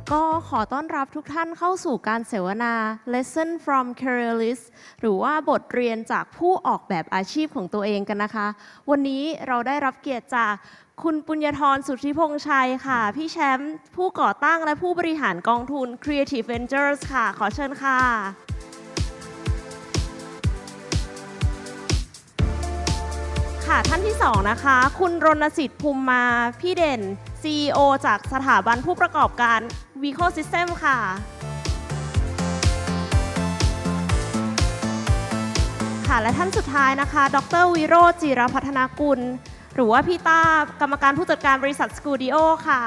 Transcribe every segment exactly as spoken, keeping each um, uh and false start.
ก็ขอต้อนรับทุกท่านเข้าสู่การเสวนา Lesson from Careerist หรือว่าบทเรียนจากผู้ออกแบบอาชีพของตัวเองกันนะคะวันนี้เราได้รับเกียรติจากคุณปุญญธรสุทธิพงษ์ชัยค่ะพี่แชมป์ผู้ก่อตั้งและผู้บริหารกองทุน Creative Ventures ค่ะขอเชิญค่ะค่ะท่านที่สองนะคะคุณรณสิทธิ์ภูมิมาพี่เด่น ซี อี โอ จากสถาบันผู้ประกอบการ Vico System ค่ะค่ะและท่านสุดท้ายนะคะดรวิโรจน์จิรพัฒนากุลหรือว่าพี่ต้ากรรมการผู้จัดการบริษัทสกูดิโอค่ะ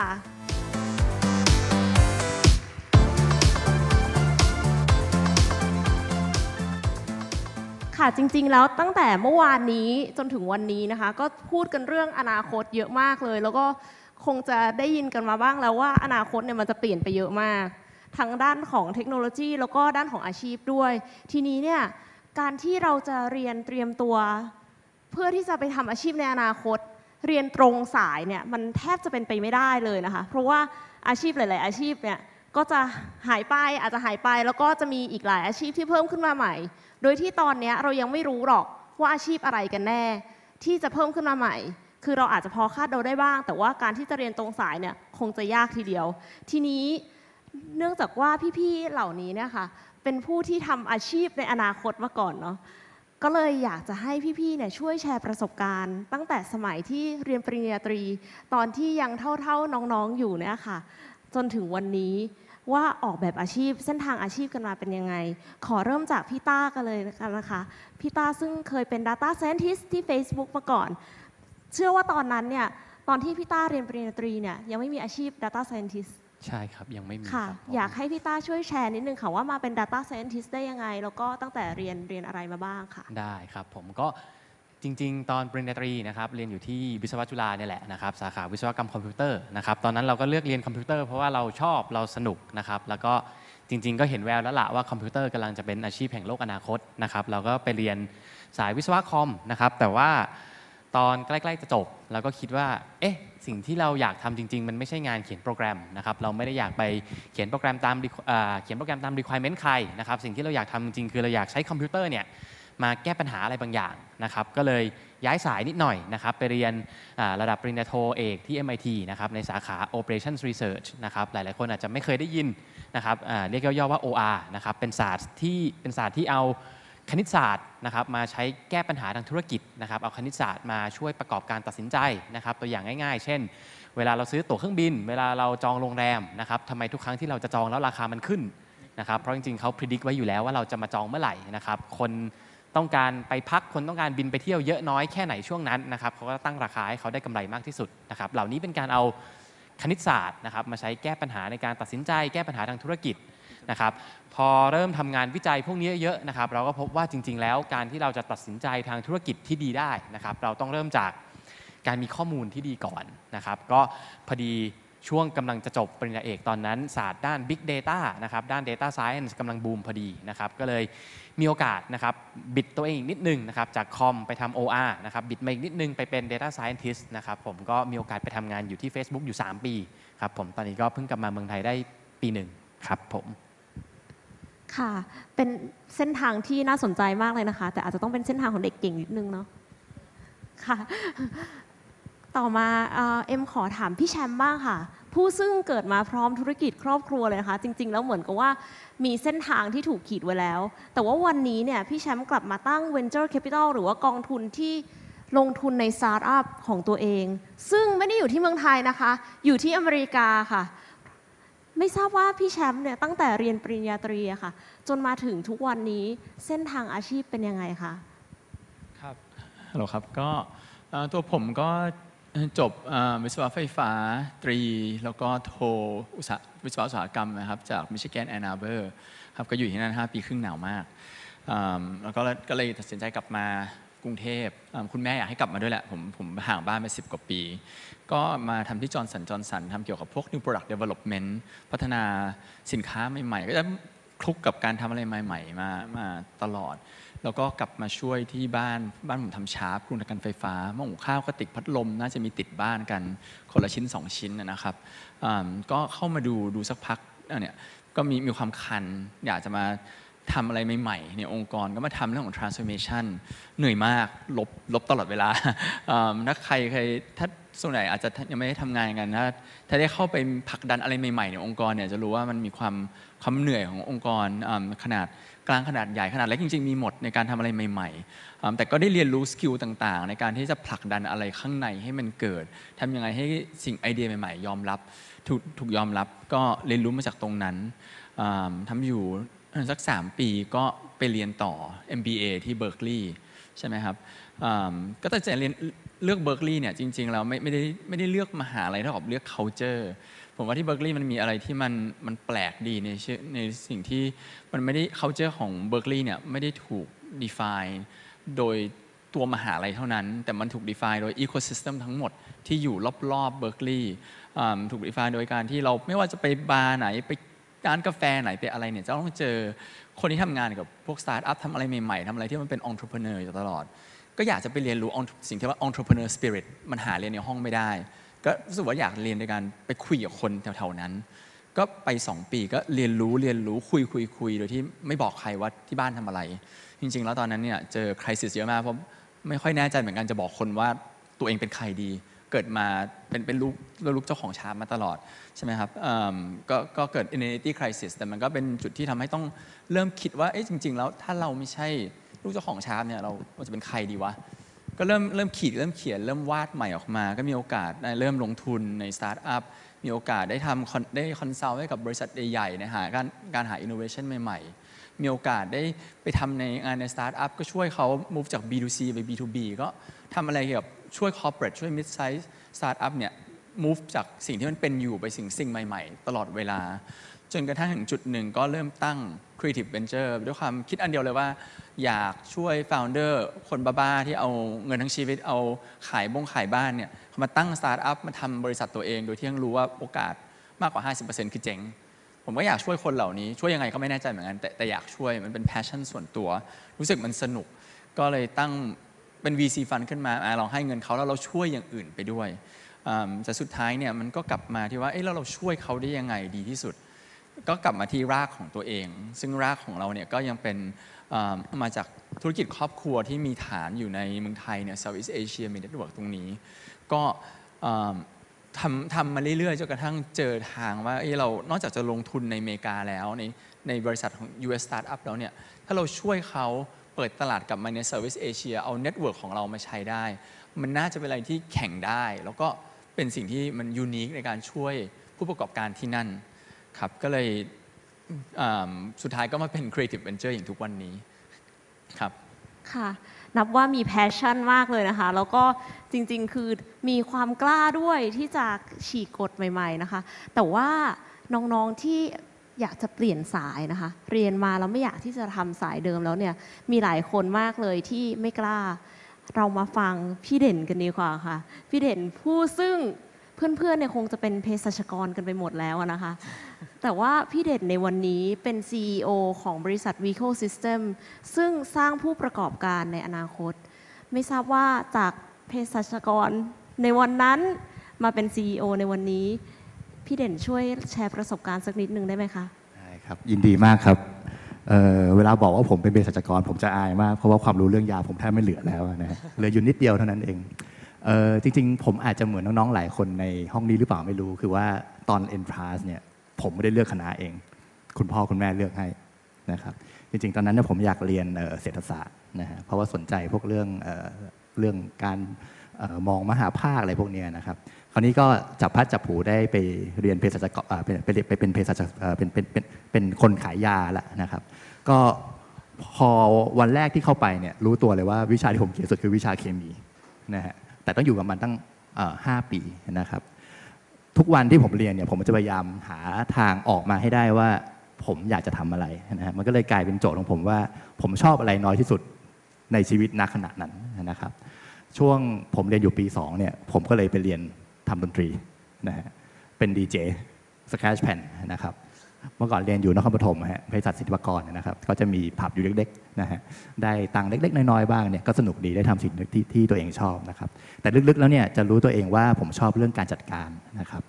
ค่ะจริงๆแล้วตั้งแต่เมื่อวานนี้จนถึงวันนี้นะคะก็พูดกันเรื่องอนาคตเยอะมากเลยแล้วก็คงจะได้ยินกันมาบ้างแล้วว่าอนาคตเนี่ยมันจะเปลี่ยนไปเยอะมากทั้งด้านของเทคโนโลยีแล้วก็ด้านของอาชีพด้วยทีนี้เนี่ยการที่เราจะเรียนเตรียมตัวเพื่อที่จะไปทำอาชีพในอนาคตเรียนตรงสายเนี่ยมันแทบจะเป็นไปไม่ได้เลยนะคะเพราะว่าอาชีพหลายๆอาชีพเนี่ยก็จะหายไปอาจจะหายไปแล้วก็จะมีอีกหลายอาชีพที่เพิ่มขึ้นมาใหม่โดยที่ตอนนี้เรายังไม่รู้หรอกว่าอาชีพอะไรกันแน่ที่จะเพิ่มขึ้นมาใหม่คือเราอาจจะพอคาดเดาได้บ้างแต่ว่าการที่จะเรียนตรงสายเนี่ยคงจะยากทีเดียวทีนี้เนื่องจากว่าพี่ๆเหล่านี้เนี่ยค่ะเป็นผู้ที่ทำอาชีพในอนาคตมาก่อนเนาะก็เลยอยากจะให้พี่ๆเนี่ยช่วยแชร์ประสบการณ์ตั้งแต่สมัยที่เรียนปริญญาตรีตอนที่ยังเท่าๆน้องๆอยู่เนี่ยค่ะจนถึงวันนี้ว่าออกแบบอาชีพเส้นทางอาชีพกันมาเป็นยังไงขอเริ่มจากพี่ต้ากันเลยกันนะคะพี่ต้าซึ่งเคยเป็น Data Scientist ที่ Facebook มาก่อนเชื่อว่าตอนนั้นเนี่ยตอนที่พี่ต้าเรียนปริญญาตรีเนี่ยยังไม่มีอาชีพ Data Scientist ใช่ครับยังไม่มีค่ะอยากให้พี่ต้าช่วยแชร์นิดนึงค่ะว่ามาเป็น Data Scientist ได้ยังไงแล้วก็ตั้งแต่เรียนเรียนอะไรมาบ้างค่ะได้ครับผมก็จริงๆตอนปริญญาตรีนะครับเรียนอยู่ที่วิศวะจุฬาเนี่ยแหละนะครับสาขาวิศวกรรมคอมพิวเตอร์นะครับตอนนั้นเราก็เลือกเรียนคอมพิวเตอร์เพราะว่าเราชอบเราสนุกนะครับแล้วก็จริงๆก็เห็นแววแล้วล่ะว่าคอมพิวเตอร์กำลังจะเป็นอาชีพแห่งโลกอนาคตนะครับเราก็ไปเรียนสายวิศวะคอมนะครับแต่ว่าตอนใกล้ๆจะจบเราก็คิดว่าเอ๊ะสิ่งที่เราอยากทำจริงๆมันไม่ใช่งานเขียนโปรแกรมนะครับเราไม่ได้อยากไปเขียนโปรแกรมตามเขียนโปรแกรมตาม requirement ใครนะครับสิ่งที่เราอยากทำจริงๆคือเราอยากใช้คอมพิวเตอร์เนี่ยมาแก้ปัญหาอะไรบางอย่างนะครับก็เลยย้ายสายนิดหน่อยนะครับไปเรียนระดับปริญญาโทเอกที่ เอ็ม ไอ ที นะครับในสาขา Operations Research นะครับหลายๆคนอาจจะไม่เคยได้ยินนะครับเรียกย่อๆว่า โอ อาร์ นะครับเป็นศาสตร์ที่เป็นศาสตร์ที่เอาคณิตศาสตร์นะครับมาใช้แก้ปัญหาทางธุรกิจนะครับเอาคณิตศาสตร์มาช่วยประกอบการตัดสินใจนะครับตัวอย่างง่ายๆเช่นเวลาเราซื้อตั๋วเครื่องบินเวลาเราจองโรงแรมนะครับทำไมทุกครั้งที่เราจะจองแล้วราคามันขึ้นนะครับเพราะจริงๆเขาพิจิตรไว้อยู่แล้วว่าเราจะมาจองเมื่อไหร่นะครับคนต้องการไปพักคนต้องการบินไปเที่ยวเยอะน้อยแค่ไหนช่วงนั้นนะครับเขาก็ตั้งราคาให้เขาได้กำไรมากที่สุดนะครับเหล่านี้เป็นการเอาคณิตศาสตร์นะครับมาใช้แก้ปัญหาในการตัดสินใจแก้ปัญหาทางธุรกิจนะครับพอเริ่มทำงานวิจัยพวกนี้เยอะนะครับเราก็พบว่าจริงๆแล้วการที่เราจะตัดสินใจทางธุรกิจที่ดีได้นะครับเราต้องเริ่มจากการมีข้อมูลที่ดีก่อนนะครับก็พอดีช่วงกำลังจะจบปริญญาเอกตอนนั้นศาสตร์ด้าน Big Data นะครับด้าน Data Science กำลังบูมพอดีนะครับก็เลยมีโอกาสนะครับบิดตัวเองอีกนิดนึงนะครับจากคอมไปทำ โอ อาร์ นะครับบิดมาอีกนิดนึงไปเป็น Data Scientist นะครับผมก็มีโอกาสไปทำงานอยู่ที่ Facebook อยู่สามปีครับผมตอนนี้ก็เพิ่งกลับมาเมืองไทยได้ปีหนึ่งครับผมค่ะเป็นเส้นทางที่น่าสนใจมากเลยนะคะแต่อาจจะต้องเป็นเส้นทางของเด็กเก่งนิดนึงเนาะค่ะต่อมาเอ็มขอถามพี่แชมป์บ้างค่ะผู้ซึ่งเกิดมาพร้อมธุรกิจครอบครัวเลยนะคะจริงๆแล้วเหมือนกับว่ามีเส้นทางที่ถูกขีดไว้แล้วแต่ว่าวันนี้เนี่ยพี่แชมป์กลับมาตั้ง Venture Capital หรือว่ากองทุนที่ลงทุนในสตาร์ทอัพของตัวเองซึ่งไม่ได้อยู่ที่เมืองไทยนะคะอยู่ที่อเมริกาค่ะไม่ทราบว่าพี่แชมป์เนี่ยตั้งแต่เรียนปริญญาตรีอะค่ะจนมาถึงทุกวันนี้เส้นทางอาชีพเป็นยังไงคะครับฮัลโหลครับก็ตัวผมก็จบวิศวะไฟฟ้าตรีแล้วก็โทวิศวะอุตสาหกรรมนะครับจากมิชิแกนแอนนาเบอร์ครับก็อยู่ที่นั่นห้าปีครึ่งหนาวมากแล้วก็ก็เลยตัดสินใจกลับมากรุงเทพคุณแม่อยากให้กลับมาด้วยแหละผมผมห่างบ้านไปสิบกว่าปีก็มาทำที่จอร์นสันจอร์นสันทำเกี่ยวกับพวก New Product Development พัฒนาสินค้าใหม่ๆก็จะคลุกกับการทำอะไรใหม่ๆมามาตลอดแล้วก็กลับมาช่วยที่บ้านบ้านผมทำชาร์ปกรุงการไฟฟ้าหม้อหุงข้าวกระติกพัดลมน่าจะมีติดบ้านกันคนละชิ้นสองชิ้นนะครับก็เข้ามาดูดูสักพักเนี่ยก็มีมีความคันอยากจะมาทำอะไรใหม่ๆในองค์กรก็มาทำเรื่องของ transformation เหนื่อยมากลบลบตลอดเวลาถ้าใครเคยถ้าส่วนใหญ่อาจจะยังไม่ได้ทำงานกันถ้าถ้าได้เข้าไปผลักดันอะไรใหม่ๆในองค์กรเนี่ยจะรู้ว่ามันมีความความเหนื่อยขององค์กรขนาดกลางขนาดใหญ่ขนาดเล็กจริงๆมีหมดในการทำอะไรใหม่ๆแต่ก็ได้เรียนรู้สกิลต่างๆในการที่จะผลักดันอะไรข้างในให้มันเกิดทำยังไงให้สิ่งไอเดียใหม่ๆยอมรับถูกถูกยอมรับก็เรียนรู้มาจากตรงนั้นทำอยู่สักสามปีก็ไปเรียนต่อ เอ็ม บี เอ ที่เบิร์กลีย์ใช่ไหมครับก็ตั้งใจเรียนเลือกเบิร์กลีย์เนี่ยจริงๆแล้วไม่ไม่ได้ไม่ได้เลือกมหาลัยเท่ากับเลือก culture ผมว่าที่เบิร์กลีย์มันมีอะไรที่มันมันแปลกดีในในสิ่งที่มันไม่ได้ culture ของเบิร์กลีย์เนี่ยไม่ได้ถูก define โดยตัวมหาลัยเท่านั้นแต่มันถูก define โดย ecosystem ทั้งหมดที่อยู่รอบๆเบิร์กลีย์ถูก define โดยการที่เราไม่ว่าจะไปบาร์ไหนไปร้านกาแฟไหนไปอะไรเนี่ยจะต้องเจอคนที่ทำงานกับพวกสตาร์ทอัพทำอะไรใหม่ๆทำอะไรที่มันเป็น entrepreneur อยู่ตลอดก็อยากจะไปเรียนรู้สิ่งที่ว่า entrepreneur spirit มันหาเรียนในห้องไม่ได้ก็รู้สึกว่าอยากเรียนโดยการไปคุยกับคนแถวๆนั้นก็ไปสองปีก็เรียนรู้เรียนรู้คุยคุยคุยโดยที่ไม่บอกใครว่าที่บ้านทำอะไรจริงๆแล้วตอนนั้นเนี่ยเจอ crisis เยอะมากเพราะไม่ค่อยแน่ใจเหมือนกันจะบอกคนว่าตัวเองเป็นใครดีเกิดมาเป็นเป็นลูกลูกเจ้าของชาร์ปมาตลอดใช่ไหมครับก็ก็เกิด identity crisis แต่มันก็เป็นจุดที่ทำให้ต้องเริ่มคิดว่าเอ๊ะจริงๆแล้วถ้าเราไม่ใช่ลูกเจ้าของชาร์ปเนี่ยเราเราจะเป็นใครดีวะก็เริ่มเริ่มขีดเริ่มเขียนเริ่มวาดใหม่ออกมาก็มีโอกาสได้เริ่มลงทุนในสตาร์ทอัพมีโอกาสได้ทำได้คอนซัลท์ให้กับบริษัทใหญ่ๆนะหาการการหา innovation ใหม่ๆมีโอกาสได้ไปทำในงานในสตาร์ทอัพก็ช่วยเขา move จาก บี ทู ซี ไป บี ทู บี ก็ทำอะไรเกี่ยวกับช่วย corporate ช่วย mid size สตาร์ทอัพเนี่ย move จากสิ่งที่มันเป็นอยู่ไปสิ่งสิ่งใหม่ๆตลอดเวลาจนกระทั่งถึงจุดหนึ่งก็เริ่มตั้ง creative venture ด้วยความคิดอันเดียวเลยว่าอยากช่วย founder คนบ้าๆที่เอาเงินทั้งชีวิตเอาขายบ้งขายบ้านเนี่ยมาตั้งสตาร์ทอัพมาทำบริษัทตัวเองโดยที่ยังรู้ว่าโอกาสมากกว่า ห้าสิบเปอร์เซ็นต์ คือเจ๊งผมก็อยากช่วยคนเหล่านี้ช่วยยังไงก็ไม่แน่ใจเหมือนกันแต่แต่อยากช่วยมันเป็น passion ส่วนตัวรู้สึกมันสนุกก็เลยตั้งเป็น วี ซี Fund ขึ้นมาลองให้เงินเขาแล้วเราช่วยอย่างอื่นไปด้วยแต่สุดท้ายเนี่ยมันก็กลับมาที่ว่าเอ๊ะแล้วเราช่วยเขาได้ยังไงดีที่สุดก็กลับมาที่รากของตัวเองซึ่งรากของเราเนี่ยก็ยังเป็นมาจากธุรกิจครอบครัวที่มีฐานอยู่ในเมืองไทยเนี่ย Southeast Asia มีเน็ตเวิร์กตรงนี้ก็ทำทำมาเรื่อยๆจนกระทั่งเจอทางว่าเอ้เรานอกจากจะลงทุนในอเมริกาแล้วในในบริษัทของ ยู เอส Startup แล้วเนี่ยถ้าเราช่วยเขาเปิดตลาดกลับมาใน Southeast Asia เอาเน็ตเวิร์กของเรามาใช้ได้มันน่าจะเป็นอะไรที่แข่งได้แล้วก็เป็นสิ่งที่มันยูนิคในการช่วยผู้ประกอบการที่นั่นครับก็เลยสุดท้ายก็มาเป็น Creative Venture อย่างทุกวันนี้ครับค่ะนับว่ามี passion มากเลยนะคะแล้วก็จริงๆคือมีความกล้าด้วยที่จะฉีกกฎใหม่ๆนะคะแต่ว่าน้องๆที่อยากจะเปลี่ยนสายนะคะเรียนมาแล้วไม่อยากที่จะทำสายเดิมแล้วเนี่ยมีหลายคนมากเลยที่ไม่กล้าเรามาฟังพี่เด่นกันดีกว่าค่ะพี่เด่นผู้ซึ่งเพื่อนๆเนี่ยคงจะเป็นเภสัชกรกันไปหมดแล้วนะคะแต่ว่าพี่เด่นในวันนี้เป็น ซี อี โอ ของบริษัท Vico System ซึ่งสร้างผู้ประกอบการในอนาคตไม่ทราบว่าจากเภสัชกรในวันนั้นมาเป็น ซี อี โอ ในวันนี้พี่เด่นช่วยแชร์ประสบการณ์สักนิดนึงได้ไหมคะได้ครับยินดีมากครับ เ, เวลาบอกว่าผมเป็นเภสัชกรผมจะอายมากเพราะว่าความรู้เรื่องยาผมแทบไม่เหลือแล้วนะฮะเหลืออยู่นิดเดียวเท่านั้นเองเออจริงๆผมอาจจะเหมือนน้องๆหลายคนในห้องนี้หรือเปล่าไม่รู้คือว่าตอน entrance เนี่ยผมไม่ได้เลือกคณะเองคุณพ่อคุณแม่เลือกให้นะครับจริงๆตอนนั้นเนี่ยผมอยากเรียนเศรษฐศาสตร์นะฮะเพราะว่าสนใจพวกเรื่องเอ่อเรื่องการมองมหาภาคอะไรพวกนี้นะครับคราวนี้ก็จับพัดจับผูได้ไปเรียนเภสัชกรเป็นไปเป็นเภสัชเป็นเป็นเป็นเป็นคนขายยาละนะครับก็พอวันแรกที่เข้าไปเนี่ยรู้ตัวเลยว่าวิชาที่ผมเกลียดสุดคือวิชาเคมีนะฮะแต่ต้องอยู่กับมันตั้งห้าปีนะครับทุกวันที่ผมเรียนเนี่ยผมจะพยายามหาทางออกมาให้ได้ว่าผมอยากจะทำอะไรนะฮะมันก็เลยกลายเป็นโจทย์ของผมว่าผมชอบอะไรน้อยที่สุดในชีวิตณขณะนั้นนะครับช่วงผมเรียนอยู่ปีสองเนี่ยผมก็เลยไปเรียนทำดนตรีนะฮะเป็นดีเจสแครชแผ่นนะครับเมื่อก่อนเรียนอยู่นครปฐมฮะเภสัชศิลปากรนะครับก็จะมีผับอยู่เล็กๆนะฮะได้ตังค์เล็กๆน้อยๆบ้างเนี่ยก็สนุกดีได้ทำสิ่งที่ที่ตัวเองชอบนะครับแต่ลึกๆแล้วเนี่ยจะรู้ตัวเองว่าผมชอบเรื่องการจัดการนะครับ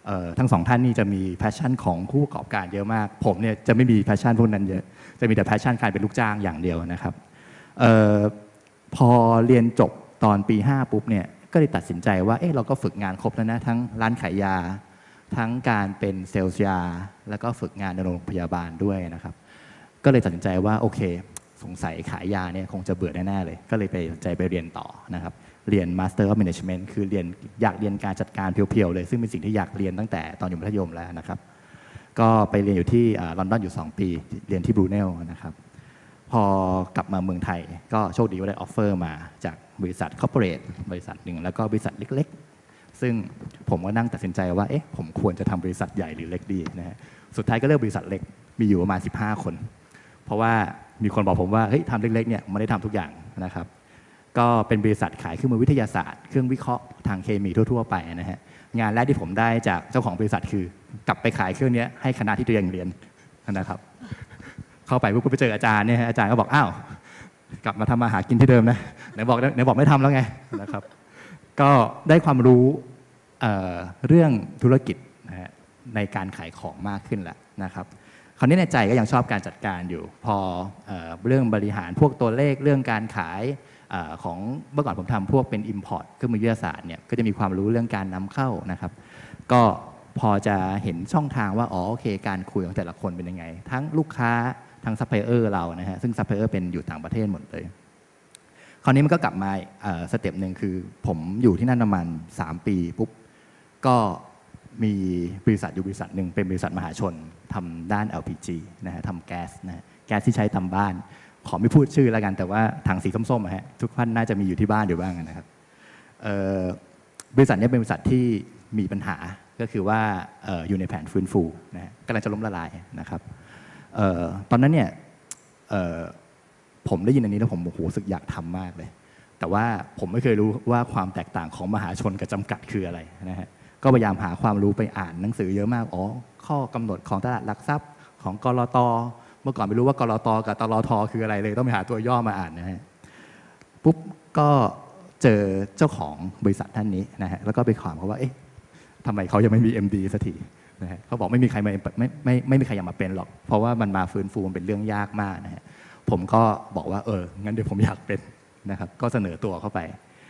เอ่อทั้งสองท่านนี่จะมีแพชชั่นของผู้ประกอบการเยอะมาก ผมเนี่ยจะไม่มีแพชชั่นพวกนั้นเยอะจะมีแต่แพชชั่นการเป็นลูกจ้างอย่างเดียวนะครับเอ่อพอเรียนจบตอนปีห้าปุ๊บเนี่ยก็เลยตัดสินใจว่าเอ๊ะเราก็ฝึกงานครบแล้วนะทั้งร้านขายยาทั้งการเป็นเซลล์ยาแล้วก็ฝึกงานในโรงพยาบาลด้วยนะครับก็เลยตัดสินใจว่าโอเคสงสัยขายยาเนี่ยคงจะเบื่อแน่ๆเลยก็เลยไปตัดใจไปเรียนต่อนะครับเรียน Master of Management คือเรียนอยากเรียนการจัดการเพียวๆเลยซึ่งเป็นสิ่งที่อยากเรียนตั้งแต่ตอนอยู่มัธยมแล้วนะครับก็ไปเรียนอยู่ที่ลอนดอนอยู่สองปีเรียนที่บรูเนลนะครับพอกลับมาเมืองไทยก็โชคดีว่าได้ออฟเฟอร์มาจากบริษัทคอร์ปอเรทบริษัทหนึ่งแล้วก็บริษัทเล็กๆซึ่งผมก็นั่งตัดสินใจว่าเอ๊ะผมควรจะทำบริษัทใหญ่หรือเล็กดีนะฮะสุดท้ายก็เลือกบริษัทเล็กมีอยู่ประมาณสิบห้าคนเพราะว่ามีคนบอกผมว่าเฮ้ยทำเล็กๆเนี่ยไม่ได้ทำทุกอย่างนะครับก็เป็นบริษัทขายเครื่องมือวิทยาศาสตร์เครื่องวิเคราะห์ทางเคมีทั่วๆไปนะฮะงานแรกที่ผมได้จากเจ้าของบริษัทคือกลับไปขายเครื่องนี้ให้คณะที่ตัวเองเรียนนะครับเข้าไปปุ๊บก็ไปเจออาจารย์เนี่ยอาจารย์ก็บอกอ้าวกลับมาทำมาหากินที่เดิมนะไหนบอกไหนบอกไม่ทำแล้วไงนะครับก็ได้ความรู้ เอ่อเรื่องธุรกิจนะฮะในการขายของมากขึ้นแหละนะครับคราวนี้ในใจก็ยังชอบการจัดการอยู่พอเอ่อเรื่องบริหารพวกตัวเลขเรื่องการขายเอ่อของเมื่อก่อนผมทำพวกเป็น Import เครื่องมือวิทยาศาสตร์เนี่ยก็จะมีความรู้เรื่องการนำเข้านะครับก็พอจะเห็นช่องทางว่าอ๋อโอเคการคุยของแต่ละคนเป็นยังไงทั้งลูกค้าทั้งซัพพลายเออร์เรานะฮะซึ่งซัพพลายเออร์เป็นอยู่ต่างประเทศหมดเลยคราวนี้มันก็กลับมาสเต็ปหนึ่งคือผมอยู่ที่นั่นประมาณสามปีปุ๊บก็มีบริษัทอยู่บริษัทหนึ่งเป็นบริษัทมหาชนทำด้าน แอล พี จี นะฮะทำแก๊สนะแก๊สที่ใช้ทำบ้านขอไม่พูดชื่อแล้วกันแต่ว่าถังสีส้มๆฮะทุกท่านน่าจะมีอยู่ที่บ้านอยู่บ้างนะครับบริษัทนี้เป็นบริษัทที่มีปัญหาก็คือว่าอยู่ในแผนฟื้นฟูนะฮะกำลังจะล้มละลายนะครับตอนนั้นเนี่ยผมได้ยินอันนี้แล้วผมโอ้โหรู้สึกอยากทำมากเลยแต่ว่าผมไม่เคยรู้ว่าความแตกต่างของมหาชนกับจำกัดคืออะไรนะฮะก็พยายามหาความรู้ไปอ่านหนังสือเยอะมากอ๋อข้อกำหนดของตลาดหลักทรัพย์ของกลต.เมื่อก่อนไม่รู้ว่ากลต.กับตลท.คืออะไรเลยต้องไปหาตัวย่อมาอ่านนะฮะปุ๊บก็เจอเจ้าของบริษัทท่านนี้นะฮะแล้วก็ไปถามเขาว่าเอ๊ะทำไมเขายังไม่มี เอ็ม ดี สักทีนะฮะเขาบอกไม่มีใครมาไม่ไม่ไม่มีใครอยากมาเป็นหรอกเพราะว่ามันมาฟื้นฟูมันเป็นเรื่องยากมากนะฮะผมก็บอกว่าเอองั้นเดี๋ยวผมอยากเป็นนะครับก็เสนอตัวเข้าไป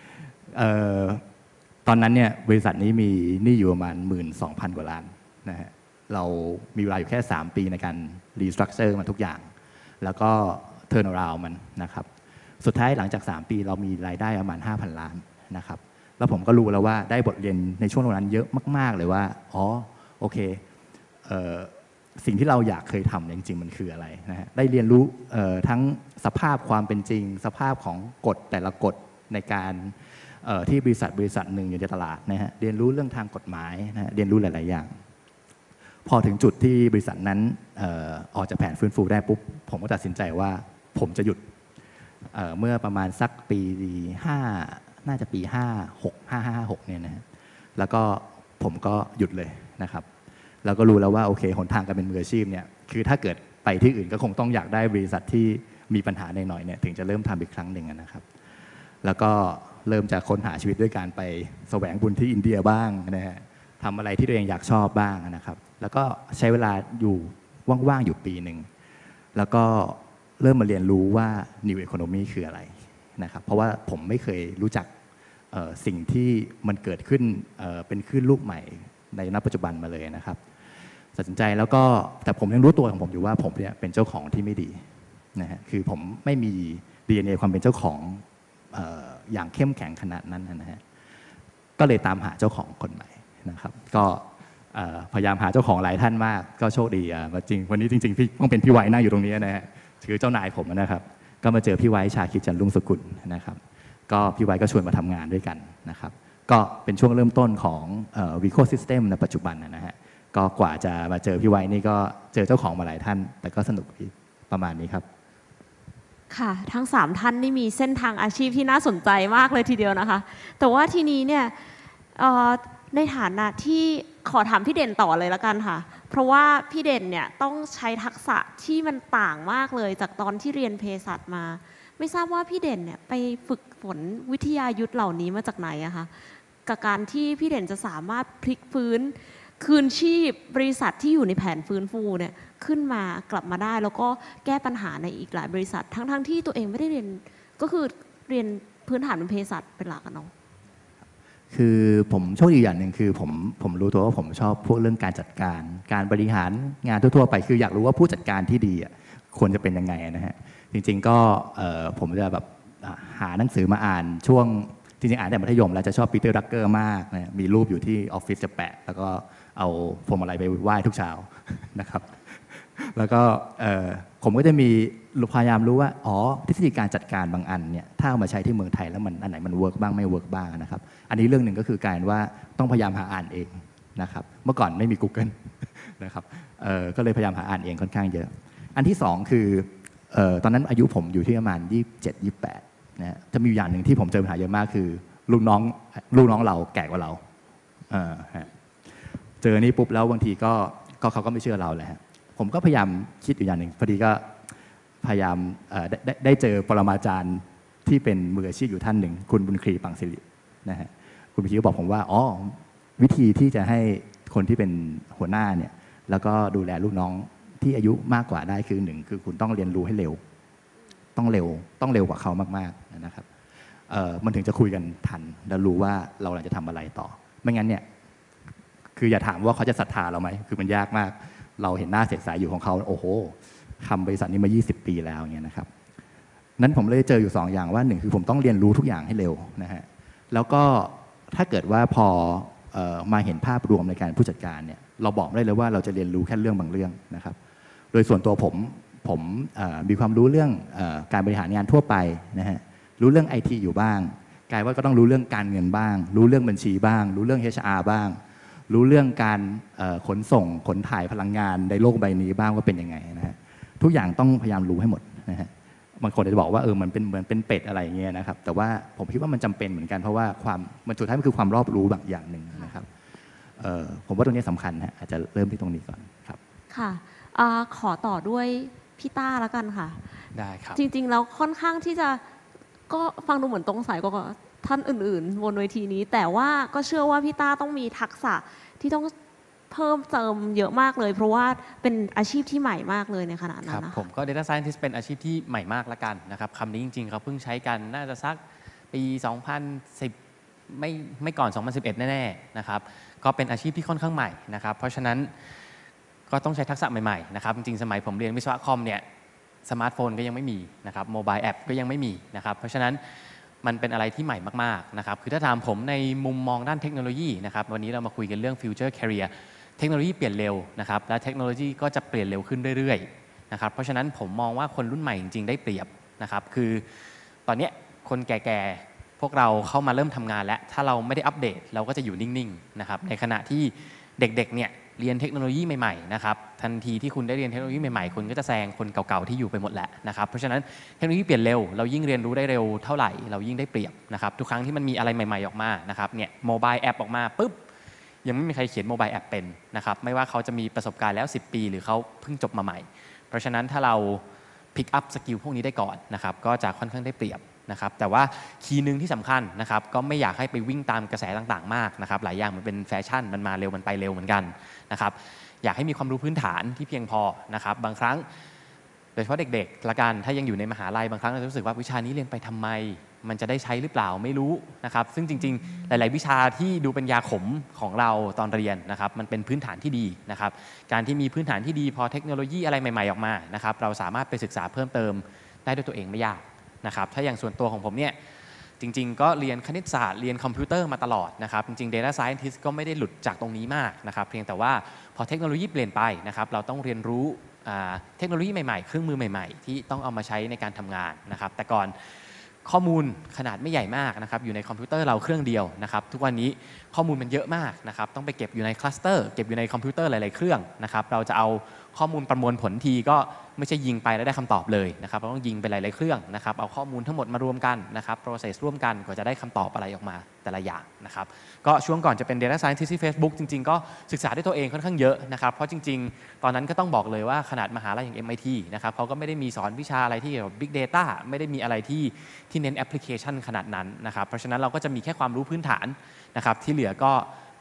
ตอนนั้นเนี่ยบริษัทนี้มีหนี้อยู่ประมาณ หนึ่งหมื่นสองพัน กว่าล้านนะฮะเรามีเวลาอยู่แค่สามปีในการรีสตรัคเจอร์มันทุกอย่างแล้วก็เทิร์นอราวด์มันนะครับสุดท้ายหลังจากสามปีเรามีรายได้ประมาณ ห้าพัน ล้านนะครับแล้วผมก็รู้แล้วว่าได้บทเรียนในช่วงนั้นเยอะมากๆเลยว่าอ๋อโอเคเอ่อสิ่งที่เราอยากเคยทำจริงๆมันคืออะไรนะฮะได้เรียนรู้ทั้งสภาพความเป็นจริงสภาพของกฎแต่ละกฎในการที่บริษัทบริษัทหนึ่งอยู่ในตลาดนะฮะเรียนรู้เรื่องทางกฎหมายนะฮะเรียนรู้หลายๆอย่างพอถึงจุดที่บริษัทนั้นเอ่อออกจากแผนฟื้นฟูได้ปุ๊บผมก็ตัดสินใจว่าผมจะหยุดเเมื่อประมาณสักปีห้าน่าจะปีห้าหกห้าห้าหกเนี่ยนะฮะแล้วก็ผมก็หยุดเลยนะครับแล้วก็รู้แล้วว่าโอเคหนทางการเป็นมืออาชีพเนี่ยคือถ้าเกิดไปที่อื่นก็คงต้องอยากได้บริษัทที่มีปัญหาหน่อยๆเนี่ยถึงจะเริ่มทำอีกครั้งหนึ่งนะครับแล้วก็เริ่มจากค้นหาชีวิตด้วยการไปแสวงบุญที่อินเดียบ้างนะฮะทำอะไรที่ตัวเองอยากชอบบ้างนะครับแล้วก็ใช้เวลาอยู่ว่างๆอยู่ปีหนึ่งแล้วก็เริ่มมาเรียนรู้ว่า New Economy คืออะไรนะครับเพราะว่าผมไม่เคยรู้จักสิ่งที่มันเกิดขึ้นเป็นคลื่นลูกใหม่ในณปัจจุบันมาเลยนะครับตัดสินใจแล้วก็แต่ผมยังรู้ตัวของผมอยู่ว่าผมเนี่ยเป็นเจ้าของที่ไม่ดีนะฮะคือผมไม่มี ดี เอ็น เอ ความเป็นเจ้าของเอ่ออย่างเข้มแข็งขนาดนั้นนะฮะก็เลยตามหาเจ้าของคนใหม่นะครับก็พยายามหาเจ้าของหลายท่านมากก็โชคดีมาจริงวันนี้จริงๆพี่ต้องเป็นพี่ไว้นั่งอยู่ตรงนี้นะฮะคือเจ้านายผมนะครับก็มาเจอพี่ไว้ชาคิดจันทร์รุ่งสกุลนะครับก็พี่ไว้ก็ชวนมาทำงานด้วยกันนะครับก็เป็นช่วงเริ่มต้นของวีโคซิสเต็มในปัจจุบันนะฮะก็กว่าจะมาเจอพี่ไว้นี่ก็เจอเจ้าของมาหลายท่านแต่ก็สนุกประมาณนี้ครับค่ะทั้งสามท่านนี่มีเส้นทางอาชีพที่น่าสนใจมากเลยทีเดียวนะคะแต่ว่าทีนี้เนี่ยในฐานะที่ขอถามพี่เด่นต่อเลยละกันค่ะเพราะว่าพี่เด่นเนี่ยต้องใช้ทักษะที่มันต่างมากเลยจากตอนที่เรียนเภสัชมาไม่ทราบว่าพี่เด่นเนี่ยไปฝึกฝนวิทยายุทธเหล่านี้มาจากไหนอะคะกับการที่พี่เด่นจะสามารถพลิกฟื้นคืนชีพบริษัทที่อยู่ในแผนฟื้นฟูเนี่ยขึ้นมากลับมาได้แล้วก็แก้ปัญหาในอีกหลายบริษัททั้งๆ ทที่ตัวเองไม่ได้เรียนก็คือเรียนพื้นฐานเป็นเภสัชเป็นหลักอะเนาะคือผมโชคดีอย่างหนึ่งคือผมผมรู้ตัวว่าผมชอบพวกเรื่องการจัดการการบริหารงานทั่วๆไปคืออยากรู้ว่าผู้จัดการที่ดีอ่ะควรจะเป็นยังไงนะฮะจริงๆก็ผมจะแบบหาหนังสือมาอ่านช่วงจริงๆอ่านแต่มัธยมแล้วจะชอบปีเตอร์ดักเกอร์มากนะมีรูปอยู่ที่ออฟฟิศจะแปะแล้วก็เอาพวงมาลัยไปไหว้ทุกเช้านะครับแล้วก็ผมก็จะมีพยายามรู้ว่าอ๋อทฤษฎีการจัดการบางอันเนี่ยถ้าเอามาใช้ที่เมืองไทยแล้วมันอันไหนมันเวิร์กบ้างไม่เวิร์กบ้างนะครับอันนี้เรื่องหนึ่งก็คือการว่าต้องพยายามหาอ่านเองนะครับเมื่อก่อนไม่มี Google นะครับก็เลยพยายามหาอ่านเองค่อนข้างเยอะอันที่สองคือตอนนั้นอายุผมอยู่ที่ประมาณยี่สิบเจ็ด ยี่สิบแปดนะจะมีอย่างหนึ่งที่ผมเจอปัญหาเยอะมากคือลูกน้องลูกน้องเราแก่กว่าเราเจอนี่ปุ๊บแล้วบางทีก็เขาก็ไม่เชื่อเราเลยฮะผมก็พยายามคิดอยู่อย่างหนึ่งพอดีก็พยายามได้ได้เจอปรมาจารย์ที่เป็นมืออาชีพอยู่ท่านหนึ่งคุณบุญคลีปังศิรินะฮะคุณบุญคลีก็บอกผมว่าอ๋อวิธีที่จะให้คนที่เป็นหัวหน้าเนี่ยแล้วก็ดูแลลูกน้องที่อายุมากกว่าได้คือหนึ่งคือคุณต้องเรียนรู้ให้เร็วต้องเร็วต้องเร็วกว่าเขามากๆนะครับมันถึงจะคุยกันทันแล้วรู้ว่าเราจะทำอะไรต่อไม่งั้นเนี่ยคืออย่าถามว่าเขาจะศรัทธาเราไหมคือมันยากมากเราเห็นหน้าเสียสายอยู่ของเขาโอ้โหทำบริษัทนี้มายี่สิบปีแล้วอย่างเงี้ยนะครับนั้นผมเลยเจออยู่สองอย่างว่าหนึ่งคือผมต้องเรียนรู้ทุกอย่างให้เร็วนะฮะแล้วก็ถ้าเกิดว่าพอมาเห็นภาพรวมในการผู้จัดการเนี่ยเราบอกได้เลยว่าเราจะเรียนรู้แค่เรื่องบางเรื่องนะครับโดยส่วนตัวผมผมมีความรู้เรื่องการบริหารงานทั่วไปนะฮะรู้เรื่อง ไอ ที อยู่บ้างกลายว่าก็ต้องรู้เรื่องการเงินบ้างรู้เรื่องบัญชีบ้างรู้เรื่อง เอช อาร์ บ้างรู้เรื่องการขนส่งขนถ่ายพลังงานในโลกใบนี้บ้างว่าเป็นยังไงนะฮะทุกอย่างต้องพยายามรู้ให้หมดนะฮะบางคนจะบอกว่าเออมันเป็นเหมือนเป็นเป็ดอะไรอย่างเงี้ยนะครับแต่ว่าผมคิดว่ามันจำเป็นเหมือนกันเพราะว่าความมันสุดท้ายมันคือความรอบรู้บางอย่างหนึ่งนะครับผมว่าตรงนี้สำคัญนะอาจจะเริ่มที่ตรงนี้ก่อนครับค่ะขอต่อด้วยพี่ต้าแล้วกันค่ะได้ครับจริงๆแล้วค่อนข้างที่จะก็ฟังดูเหมือนตรงสายกว่าท่านอื่นๆบนเวทีนี้แต่ว่าก็เชื่อว่าพี่ต้าต้องมีทักษะที่ต้องเพิ่มเติมเยอะมากเลยเพราะว่าเป็นอาชีพที่ใหม่มากเลยในขณะนั้นนะผมก็ Data Scientist เป็นอาชีพที่ใหม่มากละกันนะครับคำนี้จริงๆเขาเพิ่งใช้กันน่าจะสักปีสองพันสิบไม่ไม่ก่อนสองพันสิบเอ็ดแน่ๆนะครับก็เป็นอาชีพที่ค่อนข้างใหม่นะครับเพราะฉะนั้นก็ต้องใช้ทักษะใหม่ๆนะครับจริงๆสมัยผมเรียนวิศวะคอมเนี่ยสมาร์ทโฟนก็ยังไม่มีนะครับโมบายแอปก็ยังไม่มีนะครับเพราะฉะนั้นมันเป็นอะไรที่ใหม่มากๆนะครับคือถ้าถามผมในมุมมองด้านเทคโนโลยีนะครับวันนี้เรามาคุยกันเรื่อง Future Career เทคโนโลยีเปลี่ยนเร็วนะครับและเทคโนโลยีก็จะเปลี่ยนเร็วขึ้นเรื่อยๆนะครับเพราะฉะนั้นผมมองว่าคนรุ่นใหม่จริงๆได้เปรียบนะครับคือตอนนี้คนแก่ๆพวกเราเข้ามาเริ่มทำงานแล้วถ้าเราไม่ได้อัปเดตเราก็จะอยู่นิ่งๆนะครับในขณะที่เด็กๆเนี่ยเรียนเทคโนโลยีใหม่ๆนะครับทันทีที่คุณได้เรียนเทคโนโลยีใหม่ๆคุณก็จะแซงคนเก่าๆที่อยู่ไปหมดแหละนะครับเพราะฉะนั้นเทคโนโลยีเปลี่ยนเร็วเรายิ่งเรียนรู้ได้เร็วเท่าไหร่เรายิ่งได้เปรียบนะครับทุกครั้งที่มันมีอะไรใหม่ๆออกมานะครับเนี่ยโมบายแอปออกมาปุ๊บยังไม่มีใครเขียนโมบายแอปเป็นนะครับไม่ว่าเขาจะมีประสบการณ์แล้วสิบปีหรือเขาเพิ่งจบมาใหม่เพราะฉะนั้นถ้าเราพิกอัพสกิลพวกนี้ได้ก่อนนะครับก็จะค่อนข้างได้เปรียบนะครับแต่ว่าคีย์หนึ่งที่สำคัญนะครับก็ไม่อยากให้ไปวิ่งตามกระแสต่างๆมากนะครับหลายอย่างมันเป็นแฟชั่นมันมาเร็วมันไปเร็วเหมือนกันนะครับอยากให้มีความรู้พื้นฐานที่เพียงพอนะครับบางครั้งโดยเฉพาะเด็กๆละกันถ้ายังอยู่ในมหาลัยบางครั้งเราจะรู้สึกว่าวิชานี้เรียนไปทำไมมันจะได้ใช้หรือเปล่าไม่รู้นะครับซึ่งจริงๆหลายๆวิชาที่ดูเป็นยาขมของเราตอนเรียนนะครับมันเป็นพื้นฐานที่ดีนะครับการที่มีพื้นฐานที่ดีพอเทคโนโลยีอะไรใหม่ๆออกมานะครับเราสามารถไปศึกษาเพิ่มเติมได้ด้วยตัวเองไม่ยากนะครับถ้าอย่างส่วนตัวของผมเนี่ยจริงๆก็เรียนคณิตศาสตร์เรียนคอมพิวเตอร์มาตลอดนะครับจริงๆ Data Scientist ก็ไม่ได้หลุดจากตรงนี้มากนะครับเพียงแต่ว่าพอเทคโนโลยีเปลี่ยนไปนะครับเราต้องเรียนรู้เทคโนโลยีใหม่ๆเครื่องมือใหม่ๆที่ต้องเอามาใช้ในการทำงานนะครับแต่ก่อนข้อมูลขนาดไม่ใหญ่มากนะครับอยู่ในคอมพิวเตอร์เราเครื่องเดียวนะครับทุกวันนี้ข้อมูลมันเยอะมากนะครับต้องไปเก็บอยู่ในคลัสเตอร์เก็บอยู่ในคอมพิวเตอร์หลายๆเครื่องนะครับเราจะเอาข้อมูลประมวลผลทีก็ไม่ใช่ยิงไปแล้วได้คำตอบเลยนะครับเราต้องยิงไปหลายๆเครื่องนะครับเอาข้อมูลทั้งหมดมารวมกันนะครับ process ร่วมกันกว่าจะได้คำตอบอะไรออกมาแต่ละอย่างนะครับก็ช่วงก่อนจะเป็น Data Scientist ที่ Facebook จริงๆก็ศึกษาด้วยตัวเองค่อนข้างเยอะนะครับเพราะจริงๆตอนนั้นก็ต้องบอกเลยว่าขนาดมหาลัยอย่าง เอ็ม ไอ ที นะครับเขาก็ไม่ได้มีสอนวิชาอะไรที่เกี่ยวกับ Big Data ไม่ได้มีอะไรที่ที่เน้นแอปพลิเคชันขนาดนั้นนะครับเพราะฉะนั้นเราก็จะมีแค่ความรู้พื้นฐานนะครับที่เหลือก็พ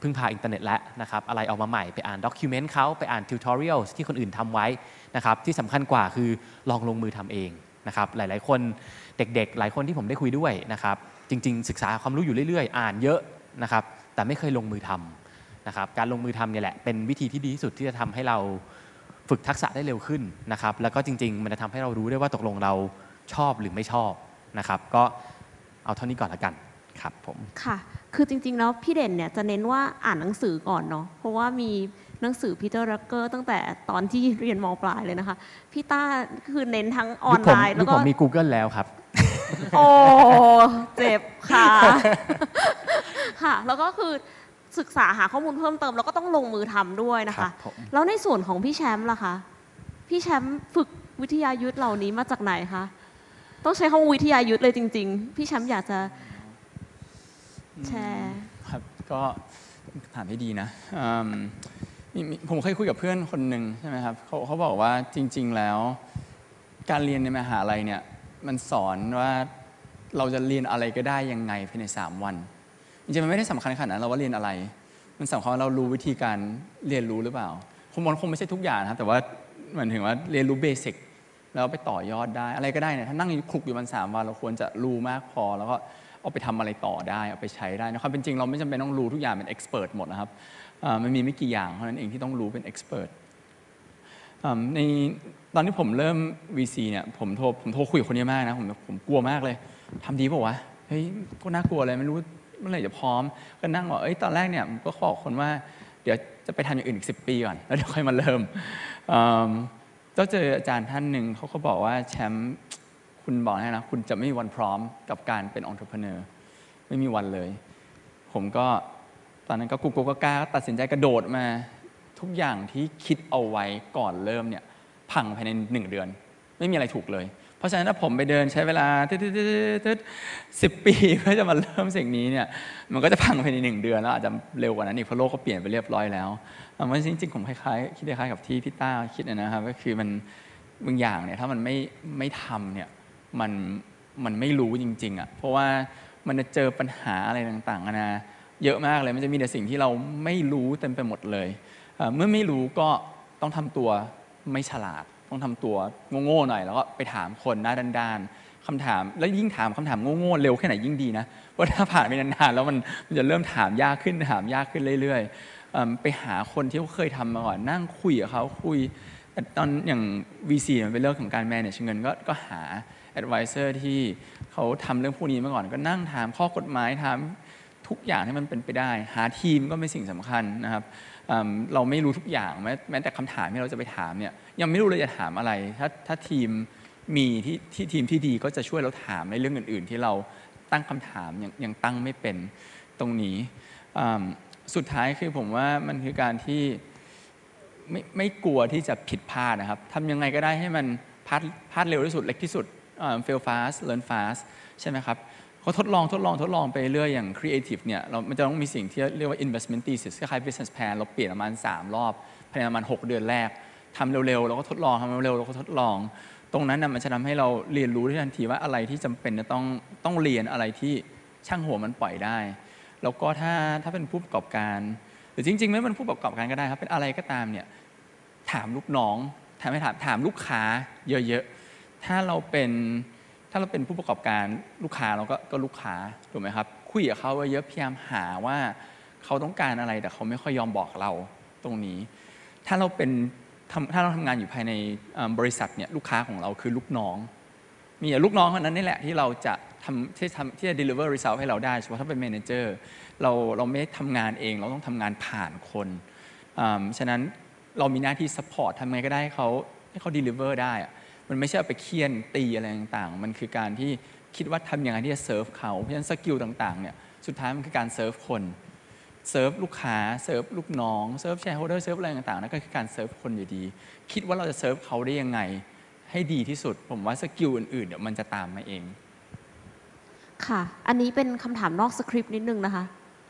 พึ่งพาอินเทอร์เน็ตแล้วนะครับอะไรออกมาใหม่ไปอ่านด็อกิเมนต์เขาไปอ่านทิวทอเรียลที่คนอื่นทำไว้นะครับที่สำคัญกว่าคือลองลงมือทำเองนะครับหลายๆคนเด็กๆหลายคนที่ผมได้คุยด้วยนะครับจริงๆศึกษาความรู้อยู่เรื่อยๆอ่านเยอะนะครับแต่ไม่เคยลงมือทำนะครับการลงมือทำเนี่ยแหละเป็นวิธีที่ดีที่สุดที่จะทำให้เราฝึกทักษะได้เร็วขึ้นนะครับแล้วก็จริงๆมันจะทำให้เรารู้ได้ว่าตกลงเราชอบหรือไม่ชอบนะครับก็เอาเท่านี้ก่อนละกันครับผมค่ะคือจริงๆแล้วพี่เด่นเนี่ยจะเน้นว่าอ่านหนังสือก่อนเนาะเพราะว่ามีหนังสือพีเตอร์รักเกอร์ตั้งแต่ตอนที่เรียนม.ปลายเลยนะคะพี่ต้าคือเน้นทั้งออนไลน์แล้วก็ผมมี Google แล้วครับโอ้เจ็บค่ะค่ะแล้วก็คือศึกษาหาข้อมูลเพิ่มเติมแล้วก็ต้องลงมือทำด้วยนะคะแล้วในส่วนของพี่แชมป์ล่ะคะพี่แชมป์ฝึกวิทยายุทธเหล่านี้มาจากไหนคะต้องใช้คำว่าวิทยายุทธเลยจริงๆพี่แชมป์อยากจะแชร์ครับก็ถามให้ดีนะผมเคยคุยกับเพื่อนคนหนึ่งใช่ไหมครับเขาเขาบอกว่าจริงๆแล้วการเรียนในมหาลัยเนี่ยมันสอนว่าเราจะเรียนอะไรก็ได้ยังไงภายในสามวันจริงๆมันไม่ได้สำคัญขนาดนั้นเราว่าเรียนอะไรมันสำคัญว่าเรารู้วิธีการเรียนรู้หรือเปล่าคงมันคงไม่ใช่ทุกอย่างนะครับแต่ว่าเหมือนถึงว่าเรียนรู้เบสิกแล้วไปต่อยอดได้อะไรก็ได้เนี่ยถ้านั่งคลุกอยู่มันสามวันเราควรจะรู้มากพอแล้วก็เอาไปทำอะไรต่อได้เอาไปใช้ได้นะครับเป็นจริงเราไม่จำเป็นต้องรู้ทุกอย่างเป็นเอ็กซ์เพรสหมดนะครับมันมีไม่กี่อย่างเท่านั้นเองที่ต้องรู้เป็นเอ็กซ์เพรสในตอนที่ผมเริ่ม วี ซี เนี่ยผมโทรผมโทรคุยกับคนเยอะมากนะผมผมกลัวมากเลยทำดีเปล่าวะเฮ้ยก็น่ากลัวเลยไม่รู้เมื่อไหร่จะพร้อมก็นั่งบอกเอ้ยตอนแรกเนี่ยผมก็บอกคนว่าเดี๋ยวจะไปทำอย่างอื่นอีกสิบปีก่อนแล้วเดี๋ยวค่อยมาเริ่มก็เจออาจารย์ท่านหนึ่งเขาก็บอกว่าแชมป์คุณบอกให้นะคุณจะไม่มีวันพร้อมกับการเป็นองค์ประกอบไม่มีวันเลยผมก็ตอนนั้นก็กูกูก็กล้าตัดสินใจกระโดดมาทุกอย่างที่คิดเอาไว้ก่อนเริ่มเนี่ยพังภายในหนึ่งเดือนไม่มีอะไรถูกเลยเพราะฉะนั้นถ้าผมไปเดินใช้เวลาสิบปีเพื่อจะมาเริ่มสิ่งนี้เนี่ยมันก็จะพังภายในหนึ่งเดือนแล้วอาจจะเร็วกว่านั้นอีกเพราะโลกก็เปลี่ยนไปเรียบร้อยแล้วมันจริงๆผมคล้ายๆคิดคล้ายๆกับที่พี่ต้าคิดนะครับก็คือมันบางอย่างเนี่ยถ้ามันไม่ไม่ทำเนี่ยมันมันไม่รู้จริงๆอ่ะเพราะว่ามันจะเจอปัญหาอะไรต่างๆนะเยอะมากเลยมันจะมีแต่สิ่งที่เราไม่รู้เต็มไปหมดเลยเมื่อไม่รู้ก็ต้องทำตัวไม่ฉลาดต้องทำตัวโง่ๆหน่อยแล้วก็ไปถามคนหน้าด้านๆคำถามแล้วยิ่งถามคำถามโง่ๆเร็วแค่ไหนยิ่งดีนะเพราะถ้าผ่านไปนานๆแล้วมันมันจะเริ่มถามยากขึ้นถามยากขึ้นเรื่อยๆไปหาคนที่เขาเคยทำมาก่อนนั่งคุยกับเขาคุยตอนอย่าง วี ซี มันเป็นเรื่องของการ manage เงินก็ก็หา advisor ที่เขาทำเรื่องพวกนี้มาก่อนก็นั่งถามข้อกฎหมายถามทุกอย่างที่มันเป็นไปได้หาทีมก็เป็นสิ่งสำคัญนะครับเราไม่รู้ทุกอย่างแม้แม้แต่คำถามที่เราจะไปถามเนี่ยยังไม่รู้เลยจะถามอะไรถ้าถ้าทีมมีที่ที่ทีมที่ดีก็จะช่วยเราถามในเรื่องอื่นๆที่เราตั้งคำถามยังยังตั้งไม่เป็นตรงนี้สุดท้ายคือผมว่ามันคือการที่ไม่ไม่กลัวที่จะผิดพลาดนะครับทำยังไงก็ได้ให้มันพลาดพลาดเร็วที่สุดเล็กที่สุด fail fast learn fast ใช่ไหมครับก็ทดลองทดลองทดลองไปเรื่อยอย่าง creative เนี่ยเรามันจะต้องมีสิ่งที่เรียกว่า investment thesis คล้ายๆ business plan เราเปลี่ยนประมาณสามรอบภายในประมาณหกเดือนแรกทำเร็วๆเราก็ทดลองทำเร็วๆเราก็ทดลองตรงนั้นนะมันจะทำให้เราเรียนรู้ได้ทันทีว่าอะไรที่จำเป็นจะต้องต้องเรียนอะไรที่ช่างหัวมันปล่อยได้แล้วก็ถ้าถ้าเป็นผู้ประกอบการหรือจริงๆไม่เป็นผู้ประกอบการก็ได้ครับเป็นอะไรก็ตามเนี่ยถามลูกน้องถามไม่ถามถามลูกค้าเยอะๆถ้าเราเป็นถ้าเราเป็นผู้ประกอบการลูกค้าเราก็ก็ลูกค้าถูกไหมครับคุยกับเขาเยอะพยายามหาว่าเขาต้องการอะไรแต่เขาไม่ค่อยยอมบอกเราตรงนี้ถ้าเราเป็นถ้าเราทำงานอยู่ภายในบริษัทเนี่ยลูกค้าของเราคือลูกน้องมีลูกน้องคนนั้นนี่แหละที่เราจะทำที่ทำที่จะ deliver result ให้เราได้เฉพาะถ้าเป็น manager เราเราไม่ได้ทำงานเองเราต้องทำงานผ่านคนฉะนั้นเรามีหน้าที่ support ทำไงก็ได้ให้เขาให้เขา deliver ได้มันไม่ใช่ไปเคี่ยนตีอะไรต่างๆมันคือการที่คิดว่าทำอย่างไรที่จะเซิร์ฟเขาเพราะฉะนั้นสกิลต่างๆเนี่ยสุดท้ายมันคือการเซิร์ฟคนเซิร์ฟลูกค้าเซิร์ฟลูกน้องเซิร์ฟแชร์โฮลเดอร์เซิร์ฟอะไรต่างๆนั่นก็คือการเซิร์ฟคนอยู่ดีคิดว่าเราจะเซิร์ฟเขาได้ยังไงให้ดีที่สุดผมว่าสกิลอื่นๆเดี๋ยวมันจะตามมาเองค่ะอันนี้เป็นคำถามนอกสคริปต์นิดนึงนะคะ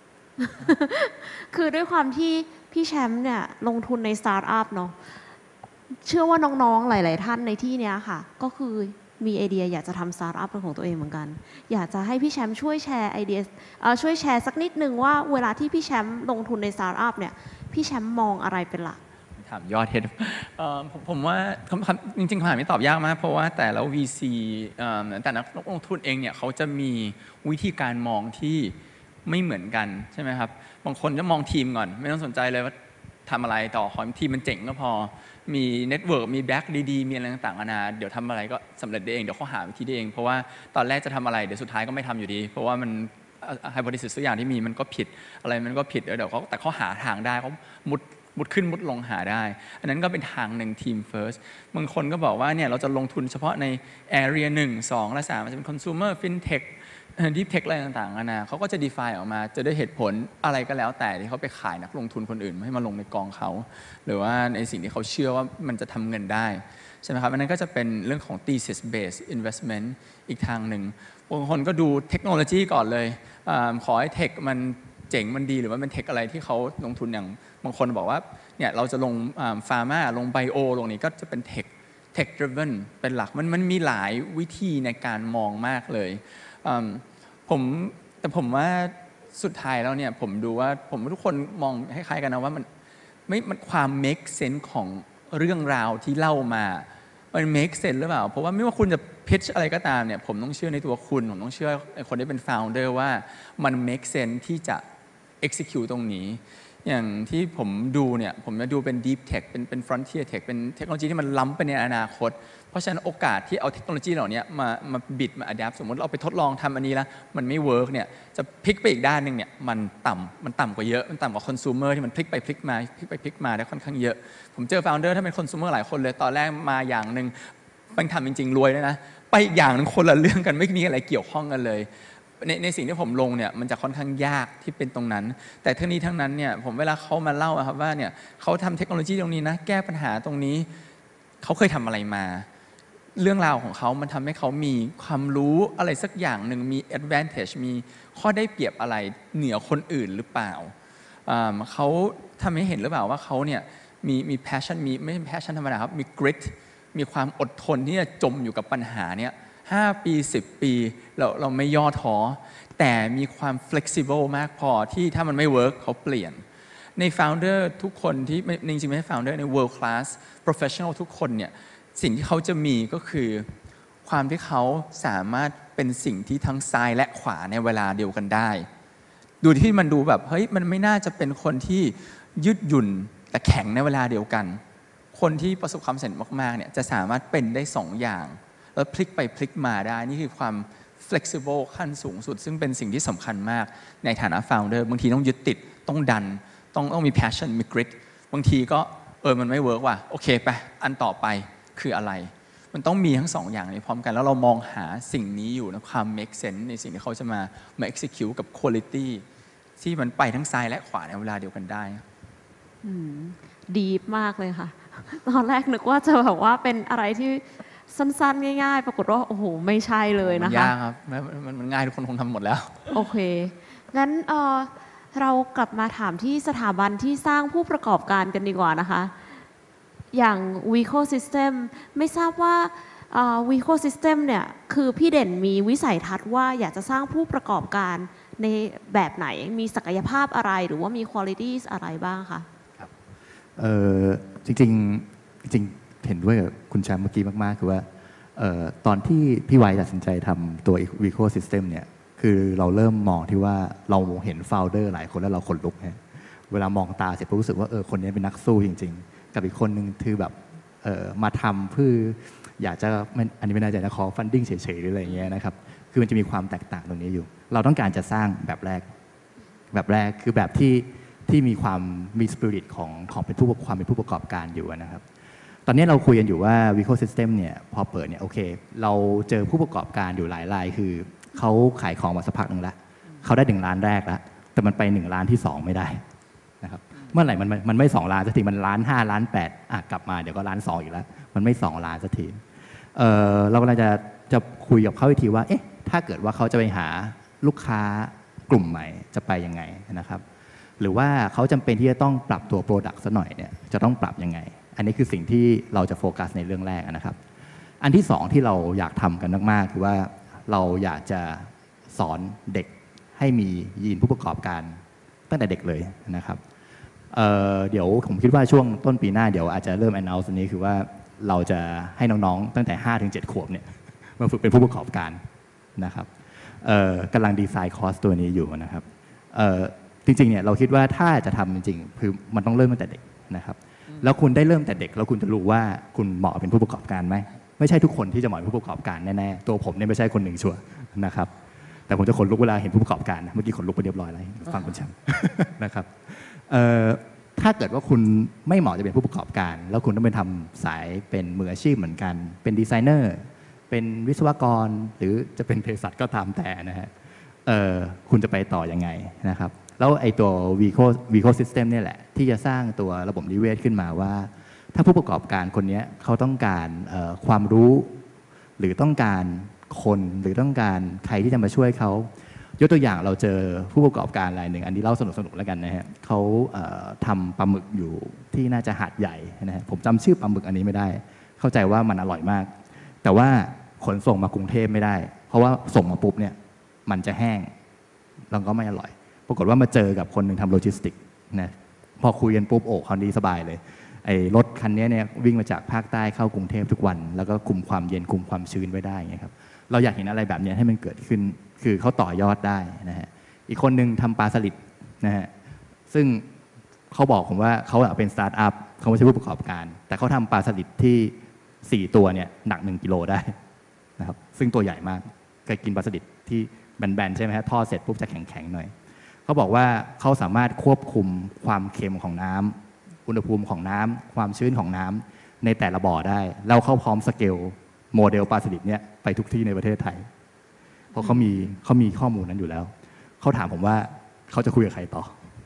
คือด้วยความที่พี่แชมป์เนี่ยลงทุนในสตาร์ทอัพเนาะเชื่อว่าน้องๆหลายๆท่านในที่เนี้ยค่ะก็คือมีไอเดียอยากจะทำสตาร์ทอัพเป็นของตัวเองเหมือนกันอยากจะให้พี่แชมป์ช่วยแชร์ไอเดียช่วยแชร์สักนิดนึงว่าเวลาที่พี่แชมป์ลงทุนในสตาร์ทอัพเนี่ยพี่แชมป์มองอะไรเป็นหลักถามยอดเฮดผมผมว่าจริงๆคำถามนี้ตอบยากมากเพราะว่าแต่ละ วี ซี แต่นักลงทุนเองเนี่ยเขาจะมีวิธีการมองที่ไม่เหมือนกันใช่ไหมครับบางคนจะมองทีมก่อนไม่ต้องสนใจเลยว่าทำอะไรต่อขอทีมมันเจ๋งก็พอมีเน็ตเวิร์กมีแบ็กดีๆมีอะไรต่างๆนานาเดี๋ยวทำอะไรก็สำเร็จได้เองเดี๋ยวเขาหาวิธีได้เองเพราะว่าตอนแรกจะทำอะไรเดี๋ยวสุดท้ายก็ไม่ทำอยู่ดีเพราะว่ามันไฮโพธีซิสทุกอย่างที่มีมันก็ผิดอะไรมันก็ผิดเดี๋ยวเขาแต่เขาหาทางได้เขามุดมุดขึ้นมุดลงหาได้อันนั้นก็เป็นทางหนึ่งทีม first บางคนก็บอกว่าเนี่ยเราจะลงทุนเฉพาะใน area หนึ่ง สองและสามมันจะเป็น consumer fintech deep tech อะไรต่างๆนานาเขาก็จะ define ออกมาจะด้วยเหตุผลอะไรก็แล้วแต่ที่เขาไปขายนักลงทุนคนอื่นให้มาลงในกองเขาหรือว่าในสิ่งที่เขาเชื่อว่ามันจะทำเงินได้ใช่ไหมครับอันนั้นก็จะเป็นเรื่องของ thesis based investment อีกทางหนึ่งบางคนก็ดูเทคโนโลยีก่อนเลยขอให้เทคมันเจ๋งมันดีหรือว่าเป็นเทคอะไรที่เขาลงทุนอย่างบางคนบอกว่าเนี่ยเราจะลงฟาร์มาลงไบโอลงนี้ก็จะเป็นเทคเทค driven เป็นหลักมันมันมีหลายวิธีในการมองมากเลยผมแต่ผมว่าสุดท้ายแล้วเนี่ยผมดูว่าผมทุกคนมองคล้ายๆกันนะว่ามันไม่มันความ make sense ของเรื่องราวที่เล่ามามัน make sense หรือเปล่าเพราะว่าไม่ว่าคุณจะ pitch อะไรก็ตามเนี่ยผมต้องเชื่อในตัวคุณผมต้องเชื่อคนที่เป็น founder ว่ามัน make sense ที่จะ execute ตรงนี้อย่างที่ผมดูเนี่ยผมจะดูเป็น deep tech เป็นเป็น frontier tech เป็นเทคโนโลยีที่มันล้ำไปในอนาคตเพราะฉะนั้นโอกาสที่เอาเทคโนโลยีเหล่านี้มามาบิดมา adapt สมมติเราไปทดลองทำอันนี้แล้วมันไม่เวิร์กเนี่ยจะพลิกไปอีกด้านหนึ่งเนี่ยมันต่ำมันต่ำกว่าเยอะมันต่ำกว่า consumer ที่มันพลิกไปพลิกมาพลิกไปพลิกมาได้ค่อนข้างเยอะผมเจอ founder ถ้าเป็น consumer หลายคนเลยตอนแรกมาอย่างหนึ่งมันทำจริงๆรวยเลยนะไปอีกอย่างนึงคนละเรื่องกันไม่มีอะไรเกี่ยวข้องกันเลยในในสิ่งที่ผมลงเนี่ยมันจะค่อนข้างยากที่เป็นตรงนั้นแต่ทั้งนี้ทั้งนั้นเนี่ยผมเวลาเขามาเล่าครับว่าเนี่ยเขาทำเทคโนโลยีตรงนี้นะแก้ปัญหาตรงนี้เขาเคยทำอะไรมาเรื่องราวของเขามันทำให้เขามีความรู้อะไรสักอย่างหนึ่งมี advantage มีข้อได้เปรียบอะไรเหนือคนอื่นหรือเปล่าเขาทำให้เห็นหรือเปล่าว่าเขาเนี่ยมีมี passion มีไม่ใช่ passion ธรรมดาครับมี grit มีความอดทนที่จะจมอยู่กับปัญหาเนี่ยห้าปีสิบปีเราเราไม่ย่อท้อแต่มีความ flexible มากพอที่ถ้ามันไม่ work เขาเปลี่ยนใน founder ทุกคนที่จริงๆไม่ใช่ founder ใน world class professional ทุกคนเนี่ยสิ่งที่เขาจะมีก็คือความที่เขาสามารถเป็นสิ่งที่ทั้งซ้ายและขวาในเวลาเดียวกันได้ดูที่มันดูแบบเฮ้ยมันไม่น่าจะเป็นคนที่ยืดหยุ่นแต่แข็งในเวลาเดียวกันคนที่ประสบความสำเร็จมากๆเนี่ยจะสามารถเป็นได้สองอย่างแล้วพลิกไปพลิกมาได้นี่คือความ flexible ขั้นสูงสุดซึ่งเป็นสิ่งที่สำคัญมากในฐานะ founder บางทีต้องยึดติดต้องดันต้องต้องมี passion มี grit บางทีก็เออมันไม่เวิร์กว่ะโอเคไปอันต่อไปคืออะไรมันต้องมีทั้งสองอย่างนี้พร้อมกันแล้วเรามองหาสิ่งนี้อยู่นะความ make sense ในสิ่งที่เขาจะมามา execute กับ quality ที่มันไปทั้งซ้ายและขวาในเวลาเดียวกันได้ดีมากเลยค่ะตอนแรกนึกว่าจะแบบว่าเป็นอะไรที่สั้นๆง่ายๆปรากฏว่าโอ้โหไม่ใช่เลยนะคะมันยากครับมันมันง่ายทุกคนคงทำหมดแล้วโอเคงั้นเอ่อเรากลับมาถามที่สถาบันที่สร้างผู้ประกอบการกันดีกว่านะคะอย่าง Vico System ไม่ทราบว่า Vico System เนี่ยคือพี่เด่นมีวิสัยทัศน์ว่าอยากจะสร้างผู้ประกอบการในแบบไหนมีศักยภาพอะไรหรือว่ามี qualities อะไรบ้างคะครับเอ่อจริงๆจริงเห็นด้วยกับคุณแชมป์เมื่อกี้มากๆคือว่าเอ่อตอนที่พี่ไวตัดสินใจทำตัว Vico System เนี่ยคือเราเริ่มมองที่ว่าเราเห็น founder หลายคนแล้วเราขนลุกฮะเวลามองตาเสร็จรู้สึกว่าเออคนนี้เป็นนักสู้จริงๆกับอีกคนนึงคือแบบเอ่อมาทำเพื่ออยากจะอันนี้ไม่น่าจะจะขอ funding เฉยๆหรืออะไรอย่างเงี้ยนะครับคือมันจะมีความแตกต่างตรงนี้อยู่เราต้องการจะสร้างแบบแรกแบบแรกคือแบบที่ที่มีความมี spirit ของของเป็นผู้ความเป็นผู้ประกอบการอยู่นะครับตอนนี้เราคุยกันอยู่ว่า Vico System เนี่ยพอเปิดเนี่ยโอเคเราเจอผู้ประกอบการอยู่หลายรายคือเขาขายของมาสักพักหนึ่งแล้วเขาได้หนึ่งล้านแรกแล้วแต่มันไปหนึ่งล้านที่สองไม่ได้นะครับเมื่อไหร่มันมันไม่สองล้านสักทีมันล้านห้าล้านแปดอ่ะกลับมาเดี๋ยวก็ล้านสองอีกแล้วมันไม่สองล้านสักทีเออเรากำลังจะจะคุยกับเขาอีกทีว่าเอ๊ะถ้าเกิดว่าเขาจะไปหาลูกค้ากลุ่มใหม่จะไปยังไงนะครับหรือว่าเขาจำเป็นที่จะต้องปรับตัว Product ซะหน่อยเนี่ยจะต้องปรับยังไงอันนี้คือสิ่งที่เราจะโฟกัสในเรื่องแรกนะครับอันที่สองที่เราอยากทำกันมากๆคือว่าเราอยากจะสอนเด็กให้มียีนผู้ประกอบการตั้งแต่เด็กเลยนะครับเเดี๋ยวผมคิดว่าช่วงต้นปีหน้าเดี๋ยวอาจจะเริ่ม announce อันนี้คือว่าเราจะให้น้องๆตั้งแต่ ห้าถึงเจ็ด ขวบเนี่ยมาฝึกเป็นผู้ประกอบการนะครับกำลังดีไซน์คอร์สตัวนี้อยู่นะครับจริงๆเนี่ยเราคิดว่าถ้าจะทำจริงๆคือมันต้องเริ่มตั้งแต่เด็กนะครับแล้วคุณได้เริ่มแต่เด็กแล้วคุณจะรู้ว่าคุณเหมาะเป็นผู้ประกอบการไหมไม่ใช่ทุกคนที่จะเหมาะเป็นผู้ประกอบการแน่ๆตัวผมเนี่ยไม่ใช่คนหนึ่งชัวร์นะครับแต่ผมจะขนลุกเวลาเห็นผู้ประกอบการนะเมื่อกี้ขนลุกไปเรียบร้อยแล้วฟังคุณแชมป์นะครับถ้าเกิดว่าคุณไม่เหมาะจะเป็นผู้ประกอบการแล้วคุณต้องไปทำสายเป็นมืออาชีพเหมือนกันเป็นดีไซเนอร์เป็นวิศวกรหรือจะเป็นเภสัชก็ตามแต่นะฮะคุณจะไปต่อยังไงนะครับแล้วไอ้ตัว Vico Vico System เนี่ยแหละที่จะสร้างตัวระบบนิเวศขึ้นมาว่าถ้าผู้ประกอบการคนนี้เขาต้องการความรู้หรือต้องการคนหรือต้องการใครที่จะมาช่วยเขายกตัวอย่างเราเจอผู้ประกอบการรายหนึ่งอันนี้เล่าสนุกๆแล้วกันนะฮะเขาทำปลาหมึกอยู่ที่น่าจะหาดใหญ่นะฮะผมจำชื่อปลาหมึกอันนี้ไม่ได้เข้าใจว่ามันอร่อยมากแต่ว่าขนส่งมากรุงเทพไม่ได้เพราะว่าส่งมาปุ๊บเนี่ยมันจะแห้งแล้วก็ไม่อร่อยปรากฏว่ามาเจอกับคนหนึ่งทำโลจิสติกนะพอคุยกันปุ๊บโอ้คราวนี้สบายเลยไอ้รถคันนี้เนี่ยวิ่งมาจากภาคใต้เข้ากรุงเทพทุกวันแล้วก็คุมความเย็นคุมความชื้นไว้ได้ไงครับเราอยากเห็นอะไรแบบนี้ให้มันเกิดขึ้นคือเขาต่อยอดได้นะฮะอีกคนหนึ่งทำปลาสลิดนะฮะซึ่งเขาบอกผมว่าเขาเป็นสตาร์ทอัพเขาไม่ใช่ผู้ประกอบการแต่เขาทำปลาสลิดที่สี่ตัวเนี่ยหนักหนึ่งกิโลได้นะครับซึ่งตัวใหญ่มากเคยกินปลาสลิดที่แบนๆใช่ไหมฮะทอดเสร็จปุ๊บจะแข็งๆหน่อยเขาบอกว่าเขาสามารถควบคุมความเค็มของน้ำอุณหภูมิของน้ำความชื้นของน้ำในแต่ละบ่อได้แล้วเขาพร้อมสเกลโมเดลปลาสลิดเนี่ยไปทุกที่ในประเทศไทยเพราะเขามีเขามีข้อมูลนั้นอยู่แล้วเขาถามผมว่าเขาจะคุยกับใครต่อ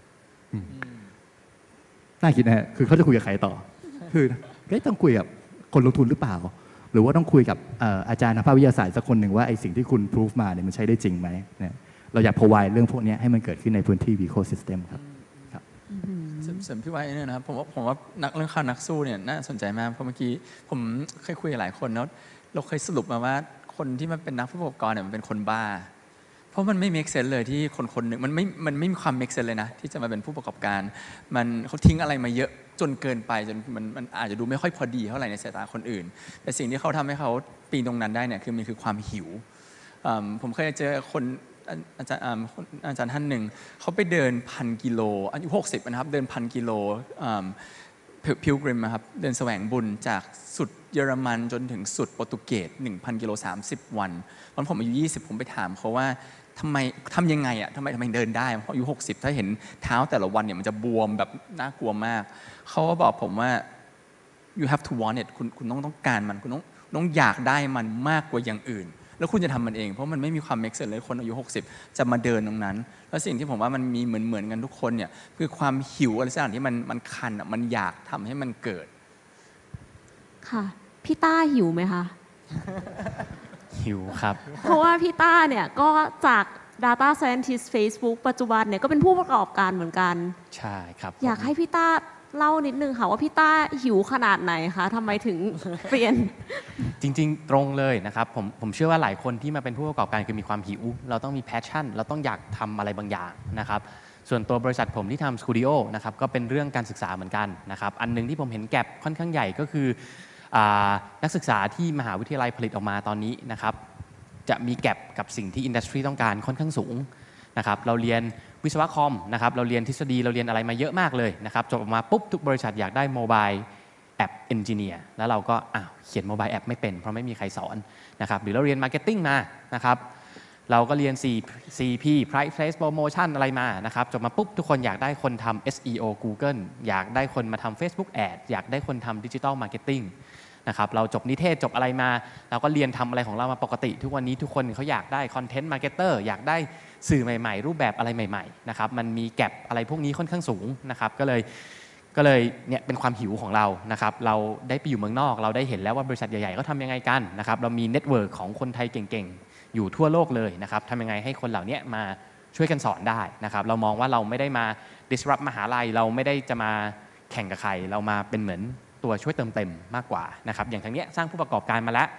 น่าคิดนะฮะคือเขาจะคุยกับใครต่อคือต้องคุยกับคนลงทุนหรือเปล่าหรือว่าต้องคุยกับอาจารย์ทางภาควิทยาศาสตร์สักคนหนึ่งว่าไอ้สิ่งที่คุณพิสูจมาเนี่ยมันใช้ได้จริงไหมเนี่ยเราอยาก provide เรื่องพวกนี้ให้มันเกิดขึ้นในพื้นที่ Vico System ครับครับเสริมพี่ไว้เนี่ยนะครับผมว่าผมว่านักเรื่องข่าวนักสู้เนี่ยน่าสนใจมากเพราะเมื่อกี้ผมเคยคุยกับหลายคนแล้วเราเคยสรุปมาว่าคนที่มันเป็นนักผู้ประกอบการเนี่ยมันเป็นคนบ้าเพราะมันไม่ make sense เลยที่คนคนหนึ่งมันไม่มันไม่มีความ make sense เลยนะที่จะมาเป็นผู้ประกอบการมันเขาทิ้งอะไรมาเยอะจนเกินไปจนมันมันอาจจะดูไม่ค่อยพอดีเท่าไหร่ในสายตาคนอื่นแต่สิ่งที่เขาทำให้เขาปีนตรงนั้นได้เนี่ยคือมันคือความหิวผมเคยเจอคนอาจารย์อาจารย์ท่านหนึ่งเขาไปเดินพันกิโลอายุหกสิบนะครับเดินพันกิโลพิลกริมครับเดินแสวงบุญจากสุดเยอรมันจนถึงสุดโปรตุเกส หนึ่งพัน กิโลสามสิบวันตอนผมอายุยี่สิบผมไปถามเขาว่าทำไมทำยังไงอ่ะทำไมทำไมเดินได้เพราะอายุหกสิบถ้าเห็นเท้าแต่ละวันเนี่ยมันจะบวมแบบน่ากลัวมากเขาก็บอกผมว่า you have to want it คุณคุณต้องต้องการมันคุณต้องต้องอยากได้มันมากกว่าอย่างอื่นแล้วคุณจะทำมันเองเพราะมันไม่มีความ make sense เลยคนอายุหกสิบจะมาเดินตรงนั้นแล้วสิ่งที่ผมว่ามันมีเหมือนเหมือนกันทุกคนเนี่ยคือความหิวอะไรสักอย่างที่มันมันคันอ่ะมันอยากทำให้มันเกิดค่ะพี่ต้าหิวไหมคะหิวครับเพราะว่าพี่ต้าเนี่ยก็จาก Data Scientist Facebook ปัจจุบันเนี่ยก็เป็นผู้ประกอบการเหมือนกันใช่ครับอยากให้พี่ต้าเล่านิดนึงค่ะว่าพี่ต้าหิวขนาดไหนคะทำไมถึงเปลี่ยนจริงๆตรงเลยนะครับผมผมเชื่อว่าหลายคนที่มาเป็นผู้ประกอบการคือมีความหิวเราต้องมีแพชชั่นเราต้องอยากทำอะไรบางอย่างนะครับส่วนตัวบริษัทผมที่ทำสตูดิโอนะครับก็เป็นเรื่องการศึกษาเหมือนกันนะครับอันนึงที่ผมเห็นแก็บค่อนข้างใหญ่ก็คือนักศึกษาที่มหาวิทยาลัยผลิตออกมาตอนนี้นะครับจะมีแก็บกับสิ่งที่อินดัสทรีต้องการค่อนข้างสูงนะครับเราเรียนวิศวะคอมนะครับเราเรียนทฤษฎีเราเรียนอะไรมาเยอะมากเลยนะครับจบออกมาปุ๊บทุกบริษัทอยากได้โมบายแอปเอนจิเนียร์แล้วเราก็อ้าวเขียนโมบายแอปไม่เป็นเพราะไม่มีใครสอนนะครับหรือเราเรียนมาร์เก็ตติ้งมานะครับเราก็เรียน ซี พี Price Place Promotion อะไรมานะครับจบมาปุ๊บทุกคนอยากได้คนทำ เอส อี โอ Google อยากได้คนมาทำ Facebook Ad อยากได้คนทำ Digital Marketing นะครับเราจบนิเทศจบอะไรมาเราก็เรียนทำอะไรของเรามาปกติทุกวันนี้ทุกคนเขาอยากได้คอนเทนต์มาร์เก็ตเตอร์อยากได้สื่อใหม่ๆรูปแบบอะไรใหม่ๆนะครับมันมีแก็บอะไรพวกนี้ค่อนข้างสูงนะครับก็เลยก็เลยเนี่ยเป็นความหิวของเรานะครับเราได้ไปอยู่เมืองนอกเราได้เห็นแล้วว่าบริษัทใหญ่ๆเขาทำยังไงกันนะครับเรามีเน็ตเวิร์กของคนไทยเก่งๆอยู่ทั่วโลกเลยนะครับทำยังไงให้คนเหล่านี้มาช่วยกันสอนได้นะครับเรามองว่าเราไม่ได้มา disrupt มหาลัยเราไม่ได้จะมาแข่งกับใครเรามาเป็นเหมือนตัวช่วยเติมเต็มมากกว่านะครับอย่างทางนี้สร้างผู้ประกอบการมาแล้ว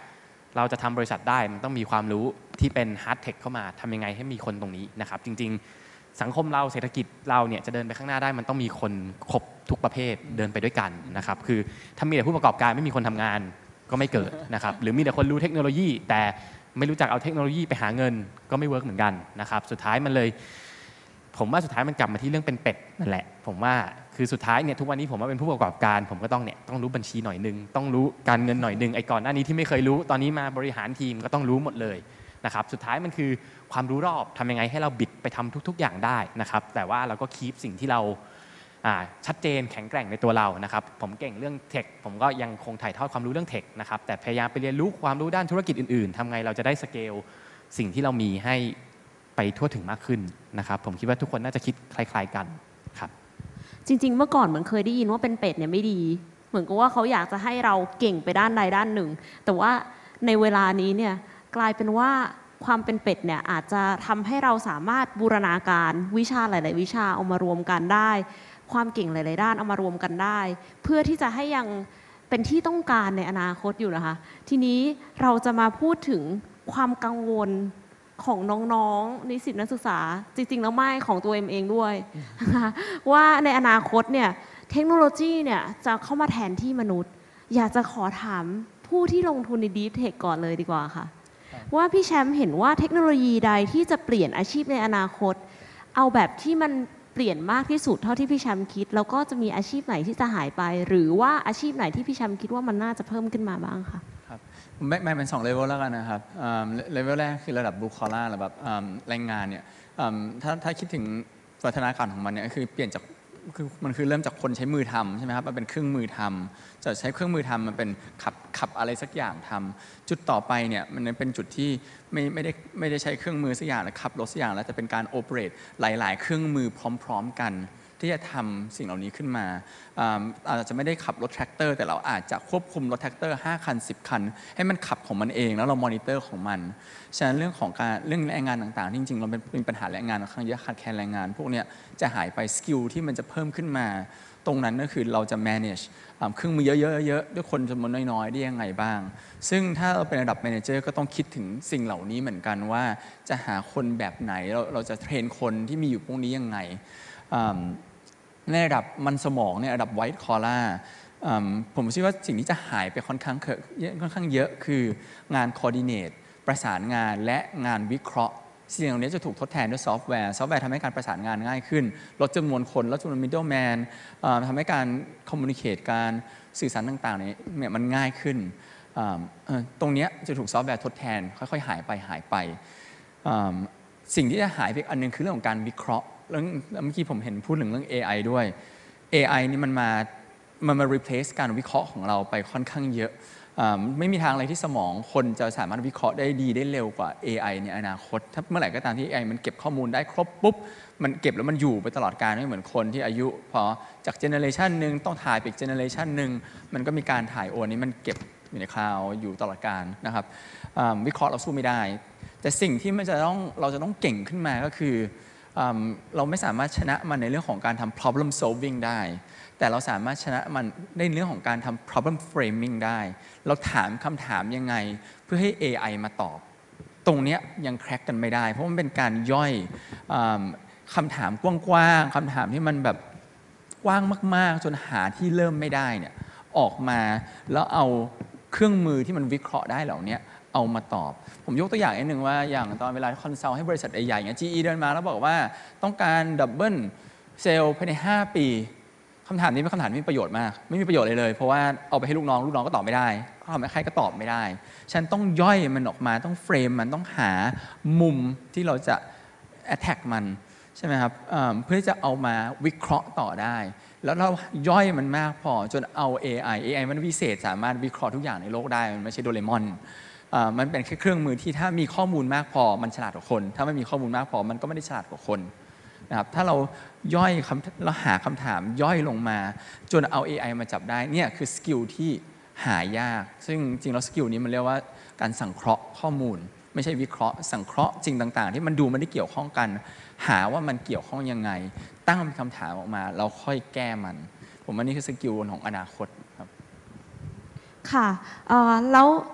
เราจะทำบริษัทได้มันต้องมีความรู้ที่เป็น hard tech เข้ามาทำยังไงให้มีคนตรงนี้นะครับจริงๆสังคมเราเศรษฐกิจเราเนี่ยจะเดินไปข้างหน้าได้มันต้องมีคนครบทุกประเภทเดินไปด้วยกันนะครับคือถ้ามีแต่ผู้ประกอบการไม่มีคนทำงานก็ไม่เกิดนะครับหรือมีแต่คนรู้เทคโนโลยีแต่ไม่รู้จักเอาเทคโนโลยีไปหาเงินก็ไม่เวิร์กเหมือนกันนะครับสุดท้ายมันเลยผมว่าสุดท้ายมันกลับมาที่เรื่องเป็นเป็ดนั่นแหละผมว่าคือสุดท้ายเนี่ยทุกวันนี้ผมว่าเป็นผู้ประกอบการผมก็ต้องเนี่ยต้องรู้บัญชีหน่อยนึงต้องรู้การเงินหน่อยนึงไอ้ก่อนหน้านี้ที่ไม่เคยรู้ตอนนี้มาบริหารทีมก็ต้องรู้หมดเลยนะครับสุดท้ายมันคือความรู้รอบทำยังไงให้เราบิดไปทำทุกๆอย่างได้นะครับแต่ว่าเราก็คีปสิ่งที่เราชัดเจนแข็งแกร่งในตัวเรานะครับผมเก่งเรื่องเทคผมก็ยังคงถ่ายทอดความรู้เรื่องเทคนะครับแต่พยายามไปเรียนรู้ความรู้ด้านธุรกิจอื่นๆทำไงเราจะได้สเกลสิ่งที่เรามีให้ไปทั่วถึงมากขึ้นนะครับผมคิดว่าทุกคนน่าจะคิดคล้ายๆกันครับจริงๆเมื่อก่อนเหมือนเคยได้ยินว่าเป็นเป็ดเนี่ยไม่ดีเหมือนกับว่าเขาอยากจะให้เราเก่งไปด้านใดด้านหนึ่งแต่ว่าในเวลานี้เนี่ยกลายเป็นว่าความเป็นเป็ดเนี่ยอาจจะทำให้เราสามารถบูรณาการวิชาหลายๆวิชาเอามารวมกันได้ความเก่งหลายๆด้านเอามารวมกันได้เพื่อที่จะให้ยังเป็นที่ต้องการในอนาคตอยู่นะคะทีนี้เราจะมาพูดถึงความกังวลของน้องๆนิสิตนักศึกษาจริงๆแล้วไม่ของตัวเองเองด้วยนะคะว่าในอนาคตเนี่ยเทคโนโลยีเนี่ยจะเข้ามาแทนที่มนุษย์อยากจะขอถามผู้ที่ลงทุนใน Deep Tech ก่อนเลยดีกว่าค่ะว่าพี่แชมป์เห็นว่าเทคโนโลยีใดที่จะเปลี่ยนอาชีพในอนาคตเอาแบบที่มันเปลี่ยนมากที่สุดเท่าที่พี่แชมป์คิดแล้วก็จะมีอาชีพไหนที่จะหายไปหรือว่าอาชีพไหนที่พี่แชมป์คิดว่ามันน่าจะเพิ่มขึ้นมาบ้างคะผมแบ่งเป็นสองเลเวลแล้วกันนะครับเลเวลแรกคือระดับ blue collar ระดับแรงงานเนี่ยถ้าถ้าคิดถึงวัฒนาการของมันเนี่ยคือเปลี่ยนจากคือมันคือเริ่มจากคนใช้มือทำใช่ไหมครับมันเป็นเครื่องมือทำจะใช้เครื่องมือทำมันเป็นขับขับอะไรสักอย่างทำจุดต่อไปเนี่ยมันเป็นจุดที่ไม่ไม่ได้ไม่ได้ใช้เครื่องมือสักอย่างแล้วขับรถสักอย่างแล้วจะเป็นการโอเปเรตหลายๆเครื่องมือพร้อมๆกันที่จะทำสิ่งเหล่านี้ขึ้นมาอาจจะไม่ได้ขับรถแทรกเตอร์แต่เราอาจจะควบคุมรถแทรกเตอร์ห้าคันสิบคันให้มันขับของมันเองแล้วเรามอนิเตอร์ของมันฉะนั้นเรื่องของการเรื่องแรงงานต่างๆจริงๆเราเป็นปัญหาแรงงานค่อนข้างเยอะขาดแคลนแรงงานพวกนี้จะหายไปสกิลที่มันจะเพิ่มขึ้นมาตรงนั้นก็คือเราจะ manage เครื่องมือเยอะๆๆด้วยคนจำนวนน้อยๆได้ยังไงบ้างซึ่งถ้าเราเป็นระดับ manager ก็ต้องคิดถึงสิ่งเหล่านี้เหมือนกันว่าจะหาคนแบบไหนเราเราจะเทรนคนที่มีอยู่พวกนี้ยังไงในระดับมันสมองเนี่ยระดับ white collar ผมคิดว่าสิ่งที่จะหายไปค่อนข้างค่อนข้างเยอะคืองาน coordinate ประสานงานและงานวิเคราะห์สิ่งเหล่านี้จะถูกทดแทนด้วยซอฟต์แวร์ซอฟต์แวร์ทำให้การประสานงานง่ายขึ้นลดจำนวนคนลดจำนวน middleman ทำให้การ communicate การสื่อสารต่างๆเนี่ยมันง่ายขึ้นตรงนี้จะถูกซอฟต์แวร์ทดแทนค่อยๆหายไปหายไปสิ่งที่จะหายไปอันนึงคือเรื่องของการวิเคราะห์เรื่องเมื่อกี้ผมเห็นพูดถึงเรื่อง เอ ไอ ด้วย เอ ไอ นี่มันมามันมา replace การวิเคราะห์ของเราไปค่อนข้างเยอะไม่มีทางอะไรที่สมองคนจะสามารถวิเคราะห์ได้ดีได้เร็วกว่า เอ ไอ ในอนาคตถ้าเมื่อไหร่ก็ตามที่ เอ ไอ มันเก็บข้อมูลได้ครบปุ๊บมันเก็บแล้วมันอยู่ไปตลอดกาลไม่เหมือนคนที่อายุพอจากเจเนอเรชันหนึ่งต้องถ่ายไปอีกเจเนอเรชันหนึ่งมันก็มีการถ่ายโอนนี้มันเก็บอยู่ในคลาวด์อยู่ตลอดกาลนะครับวิเคราะห์เราสู้ไม่ได้แต่สิ่งที่มันจะต้องเราจะต้องเก่งขึ้นมาก็คือเราไม่สามารถชนะมันในเรื่องของการทำ problem solving ได้แต่เราสามารถชนะมันในเรื่องของการทำ problem framing ได้เราถามคำถามยังไงเพื่อให้ เอ ไอ มาตอบตรงนี้ยังแคร็กกันไม่ได้เพราะมันเป็นการย่อยคำถามกว้างๆคำถามที่มันแบบกว้างมากๆจนหาที่เริ่มไม่ได้เนี่ยออกมาแล้วเอาเครื่องมือที่มันวิเคราะห์ได้เหล่านี้เอามาตอบผมยกตัวอย่างนิดนึงว่าอย่างตอนเวลาคอนซัลท์ให้บริษัทใหญ่ๆอย่าง จี อี เดินมาแล้วบอกว่าต้องการดับเบิลเซลล์ภายในห้าปีคำถามนี้เป็นคำถามที่มีประโยชน์มากไม่มีประโยชน์เลยเลยเพราะว่าเอาไปให้ลูกน้องลูกน้องก็ตอบไม่ได้ทำให้ใครก็ตอบไม่ได้ฉันต้องย่อยมันออกมาต้องเฟรมมันต้องหามุมที่เราจะ attack มันใช่ไหมครับเพื่อจะเอามาวิเคราะห์ต่อได้แล้วเราย่อยมันมากพอจนเอา เอ ไอ เอ ไอ มันวิเศษสามารถวิเคราะห์ทุกอย่างในโลกได้มันไม่ใช่โดเรมอนมันเป็นแค่เครื่องมือที่ถ้ามีข้อมูลมากพอมันฉลาดกว่าคนถ้าไม่มีข้อมูลมากพอมันก็ไม่ได้ฉลาดกว่าคนนะครับถ้าเราย่อยคำเราหาคำถามย่อยลงมาจนเอา เอ ไอ มาจับได้เนี่ยคือสกิลที่หายากซึ่งจริงแล้วสกิลนี้มันเรียกว่าการสังเคราะห์ข้อมูลไม่ใช่วิเคราะห์สังเคราะห์สิ่งต่างๆที่มันดูไม่ได้เกี่ยวข้องกันหาว่ามันเกี่ยวข้องยังไงตั้งเป็นคำถามออกมาเราค่อยแก้มันผมว่านี่คือสกิลของอนาคตครับค่ะแล้ว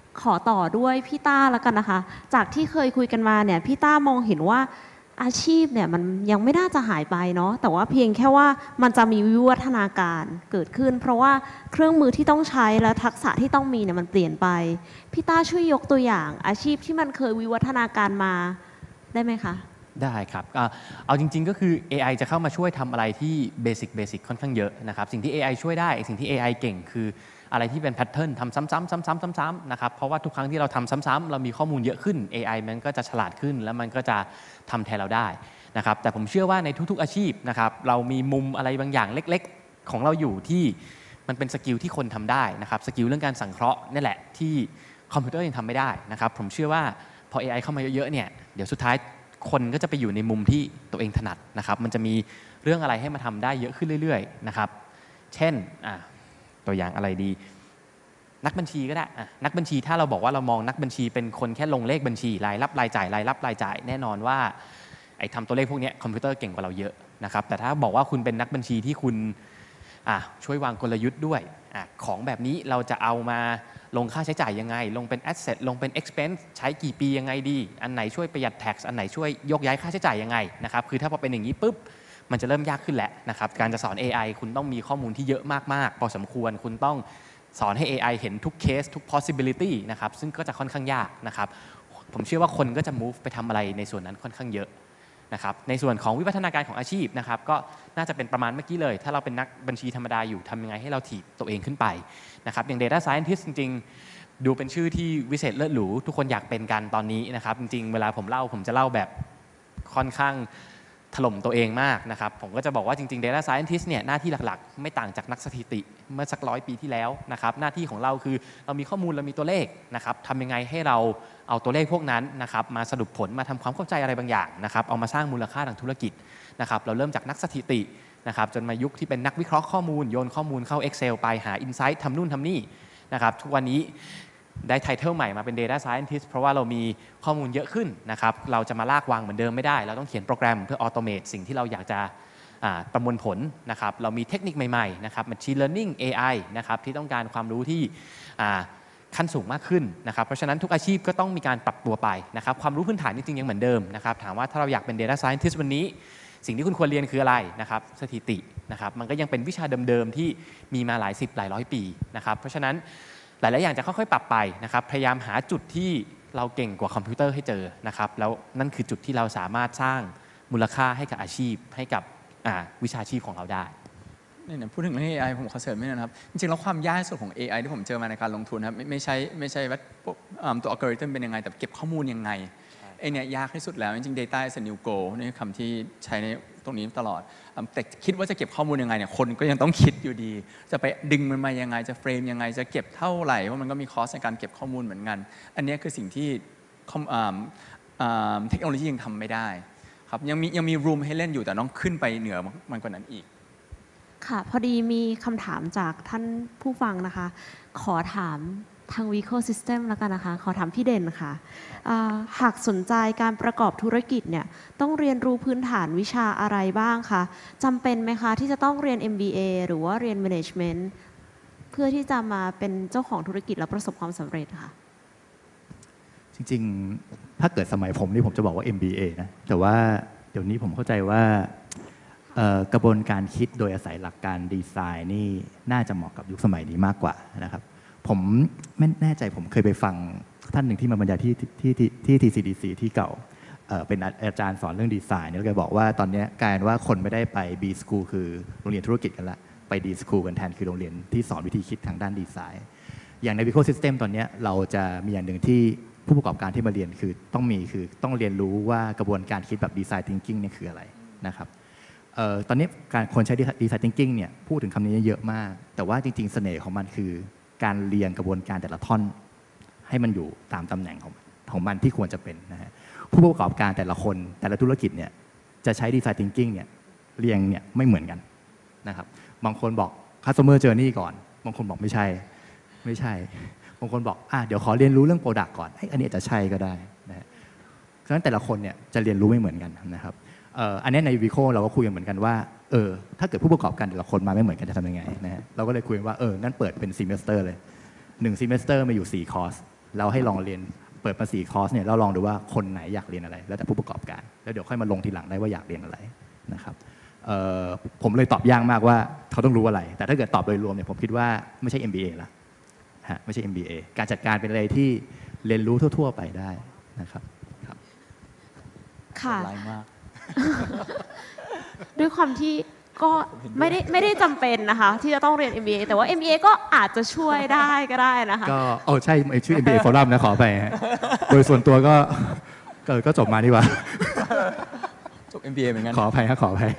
ขอต่อด้วยพี่ต้าแล้วกันนะคะ จากที่เคยคุยกันมาเนี่ยพี่ต้ามองเห็นว่าอาชีพเนี่ยมันยังไม่น่าจะหายไปเนาะแต่ว่าเพียงแค่ว่ามันจะมีวิวัฒนาการเกิดขึ้น เพราะว่าเครื่องมือที่ต้องใช้และทักษะที่ต้องมีเนี่ยมันเปลี่ยนไปพี่ต้าช่วยยกตัวอย่างอาชีพที่มันเคยวิวัฒนาการมาได้ไหมคะได้ครับอ่ะเอาจริงๆก็คือ เอ ไอ จะเข้ามาช่วยทำอะไรที่เบสิกเบสิกค่อนข้างเยอะนะครับสิ่งที่ เอ ไอ ช่วยได้สิ่งที่ เอ ไอ เก่งคืออะไรที่เป็นแพทเทิร์นทำซ้ำๆซ้ำๆซ้ำๆนะครับเพราะว่าทุกครั้งที่เราทำซ้ำๆเรามีข้อมูลเยอะขึ้น เอ ไอ มันก็จะฉลาดขึ้นแล้วมันก็จะทำแทนเราได้นะครับแต่ผมเชื่อว่าในทุกๆอาชีพนะครับเรามีมุมอะไรบางอย่างเล็กๆของเราอยู่ที่มันเป็นสกิลที่คนทำได้นะครับสกิลเรื่องการสังเคราะห์นี่แหละที่คอมพิวเตอร์ยังทำไม่ได้นะครับผมเชื่อว่าพอ เอ ไอ เข้ามาเยอะๆเนี่ยเดี๋ยวสุดท้ายคนก็จะไปอยู่ในมุมที่ตัวเองถนัดนะครับมันจะมีเรื่องอะไรให้มาทำได้เยอะขึ้นเรื่อยๆนะครับเช่นตัวอย่างอะไรดีนักบัญชีก็ได้นักบัญชีถ้าเราบอกว่าเรามองนักบัญชีเป็นคนแค่ลงเลขบัญชีรายรับรายจ่ายรายรับรายจ่ายแน่นอนว่าไอ้ทำตัวเลขพวกนี้คอมพิวเตอร์เก่งกว่าเราเยอะนะครับแต่ถ้าบอกว่าคุณเป็นนักบัญชีที่คุณช่วยวางกลยุทธ์ด้วยอของแบบนี้เราจะเอามาลงค่าใช้จ่ายยังไงลงเป็น asset ลงเป็น expense ใช้กี่ปียังไงดีอันไหนช่วยประหยัด tax อันไหนช่วยยกย้ายค่าใช้จ่ายยังไงนะครับคือถ้าพอเป็นอย่างนี้ปุ๊บมันจะเริ่มยากขึ้นแหละนะครับการจะสอน เอ ไอ คุณต้องมีข้อมูลที่เยอะมากๆพอสมควรคุณต้องสอนให้ เอ ไอ เห็นทุกเคสทุก possibility นะครับซึ่งก็จะค่อนข้างยากนะครับผมเชื่อว่าคนก็จะ move ไปทำอะไรในส่วนนั้นค่อนข้างเยอะนะครับในส่วนของวิวัฒนาการของอาชีพนะครับก็น่าจะเป็นประมาณเมื่อกี้เลยถ้าเราเป็นนักบัญชีธรรมดาอยู่ทำยังไงให้เราถีบตัวเองขึ้นไปนะครับอย่าง Data Scientist จริงๆดูเป็นชื่อที่วิเศษเลิศหรูทุกคนอยากเป็นกันตอนนี้นะครับจริงๆเวลาผมเล่าผมจะเล่าแบบค่อนข้างถล่มตัวเองมากนะครับผมก็จะบอกว่าจริงๆ Data Scientist เนี่ยหน้าที่หลักๆไม่ต่างจากนักสถิติเมื่อสักร้อยปีที่แล้วนะครับหน้าที่ของเราคือเรามีข้อมูลเรามีตัวเลขนะครับทำยังไงให้เราเอาตัวเลขพวกนั้นนะครับมาสรุปผลมาทำความเข้าใจอะไรบางอย่างนะครับเอามาสร้างมูลค่าทางธุรกิจนะครับเราเริ่มจากนักสถิตินะครับจนมายุคที่เป็นนักวิเคราะห์ข้อมูลโยนข้อมูลเข้า Excel ไปหา Insight ทำนู่นทำนี่นะครับทุกวันนี้ได้ไทเทลใหม่มาเป็น Data Scientist เพราะว่าเรามีข้อมูลเยอะขึ้นนะครับเราจะมาลากวางเหมือนเดิมไม่ได้เราต้องเขียนโปรแกรมเพื่อ automate สิ่งที่เราอยากจะประมวลผลนะครับเรามีเทคนิคใหม่ๆนะครับ Machine Learning เอ ไอ นะครับที่ต้องการความรู้ที่ขั้นสูงมากขึ้นนะครับเพราะฉะนั้นทุกอาชีพก็ต้องมีการปรับตัวไปนะครับความรู้พื้นฐานจริงๆยังเหมือนเดิมนะครับถามว่าถ้าเราอยากเป็น Data Scientist วันนี้สิ่งที่คุณควรเรียนคืออะไรนะครับสถิตินะครับมันก็ยังเป็นวิชาเดิมๆที่มีมาหลายสิบหลายร้อยปีนะครับเพราะฉะนั้นหลายๆอย่างจะค่อยๆปรับไปนะครับพยายามหาจุดที่เราเก่งกว่าคอมพิวเตอร์ให้เจอนะครับแล้วนั่นคือจุดที่เราสามารถสร้างมูลค่าให้กับอาชีพให้กับวิชาชีพของเราได้เนี่ยพูดถึงเรื่อง เอ ไอ ผมขอเสริมนิดนะครับจริงๆแล้วความยากที่สุดของ เอ ไอ ที่ผมเจอมาในการลงทุนครับไม่ไม่ใช่ไม่ใช่ว่าตัวอัลกอริทึมเป็นยังไงแต่เก็บข้อมูลยังไงไอเนี่ยยากที่สุดแล้วจริงๆ data is a new goal นี่คือคำที่ใช้ในตรงนี้ตลอดแต่คิดว่าจะเก็บข้อมูลยังไงเนี่ยคนก็ยังต้องคิดอยู่ดีจะไปดึงมันมายังไงจะเฟรมยังไงจะเก็บเท่าไหร่เพราะมันก็มีคอสในการเก็บข้อมูลเหมือนกันอันนี้คือสิ่งที่เทคโนโลยียังทำไม่ได้ครับยังมียังมี room ให้เล่นอยู่แต่ต้องขึ้นไปเหนือมันกว่านั้นอีกค่ะพอดีมีคำถามจากท่านผู้ฟังนะคะขอถามทาง Vico System แล้วกันนะคะขอถามพี่เด่นค่ะหากสนใจการประกอบธุรกิจเนี่ยต้องเรียนรู้พื้นฐานวิชาอะไรบ้างคะจำเป็นไหมคะที่จะต้องเรียน เอ็ม บี เอ หรือว่าเรียน Management เพื่อที่จะมาเป็นเจ้าของธุรกิจและประสบความสำเร็จค่ะจริงๆถ้าเกิดสมัยผมนี่ผมจะบอกว่า เอ็ม บี เอ นะแต่ว่าเดี๋ยวนี้ผมเข้าใจว่ากระบวนการคิดโดยอาศัยหลักการดีไซน์นี่น่าจะเหมาะกับยุคสมัยนี้มากกว่านะครับผมไม่แน่ใจผมเคยไปฟังท่านหนึ่งที่มาบรรยายที่ที่ที่ ที ซี ดี ซี ที่เก่าเป็นอาจารย์สอนเรื่องดีไซน์เนี่ยแกบอกว่าตอนนี้กลายเป็นว่าคนไม่ได้ไป B School คือโรงเรียนธุรกิจกันละไป D School กันแทนคือโรงเรียนที่สอนวิธีคิดทางด้านดีไซน์อย่างใน Vico System ตอนนี้เราจะมีอย่างหนึ่งที่ผู้ประกอบการที่มาเรียนคือต้องมีคือต้องเรียนรู้ว่ากระบวนการคิดแบบดีไซน์ thinking เนี่ยคืออะไรนะครับตอนนี้การคนใช้ดีไซน์ thinking เนี่ยพูดถึงคำนี้เยอะมากแต่ว่าจริงๆเสน่ห์ของมันคือการเรียงกระบวนการแต่ละท่อนให้มันอยู่ตามตำแหน่งของของมันที่ควรจะเป็นนะฮะผู้ประกอบการแต่ละคนแต่ละธุรกิจเนี่ยจะใช้ดีไซน์ thinking เนี่ยเรียงเนี่ยไม่เหมือนกันนะครับบางคนบอก customer journey ก่อนบางคนบอกไม่ใช่ไม่ใช่บางคนบอกอ่ะเดี๋ยวขอเรียนรู้เรื่อง product ก่อนอันนี้อาจจะใช่ก็ได้นะฮะฉะนั้นแต่ละคนเนี่ยจะเรียนรู้ไม่เหมือนกันนะครับอันนี้ใน Vico เราก็คุยกันเหมือนกันว่าเออถ้าเกิดผู้ประกอบการแต่ละคนมาไม่เหมือนกันจะทำยังไงนะฮะเราก็เลยคุยว่าเอองั้นเปิดเป็น semester เลยหนึ่ง semester มาอยู่สี่คอร์สเราให้ลองเรียนเปิดมาสี่คอร์สเนี่ยเราลองดูว่าคนไหนอยากเรียนอะไรแล้วแต่ผู้ประกอบการแล้วเดี๋ยวค่อยมาลงทีหลังได้ว่าอยากเรียนอะไรนะครับผมเลยตอบยากมากว่าเขาต้องรู้อะไรแต่ถ้าเกิดตอบโดยรวมเนี่ยผมคิดว่าไม่ใช่ เอ็ม บี เอ ละฮะไม่ใช่ เอ็ม บี เอ การจัดการเป็นอะไรที่เรียนรู้ทั่วๆไปได้นะครับค่ะร้ายมากด้วยความที่ก็ไม่ได้ไม่ได้จำเป็นนะคะที่จะต้องเรียน เอ็ม บี เอ แต่ว่า เอ็ม บี เอ ก็อาจจะช่วยได้ก็ได้นะคะก็โอ้ใช่ชื่อ เอ็ม บี เอ Forum นะขอไปโดยส่วนตัวก็ก็จบมาดีกว่าจบ เอ็ม บี เอ เหมือนกันขออภัยครับขออภัย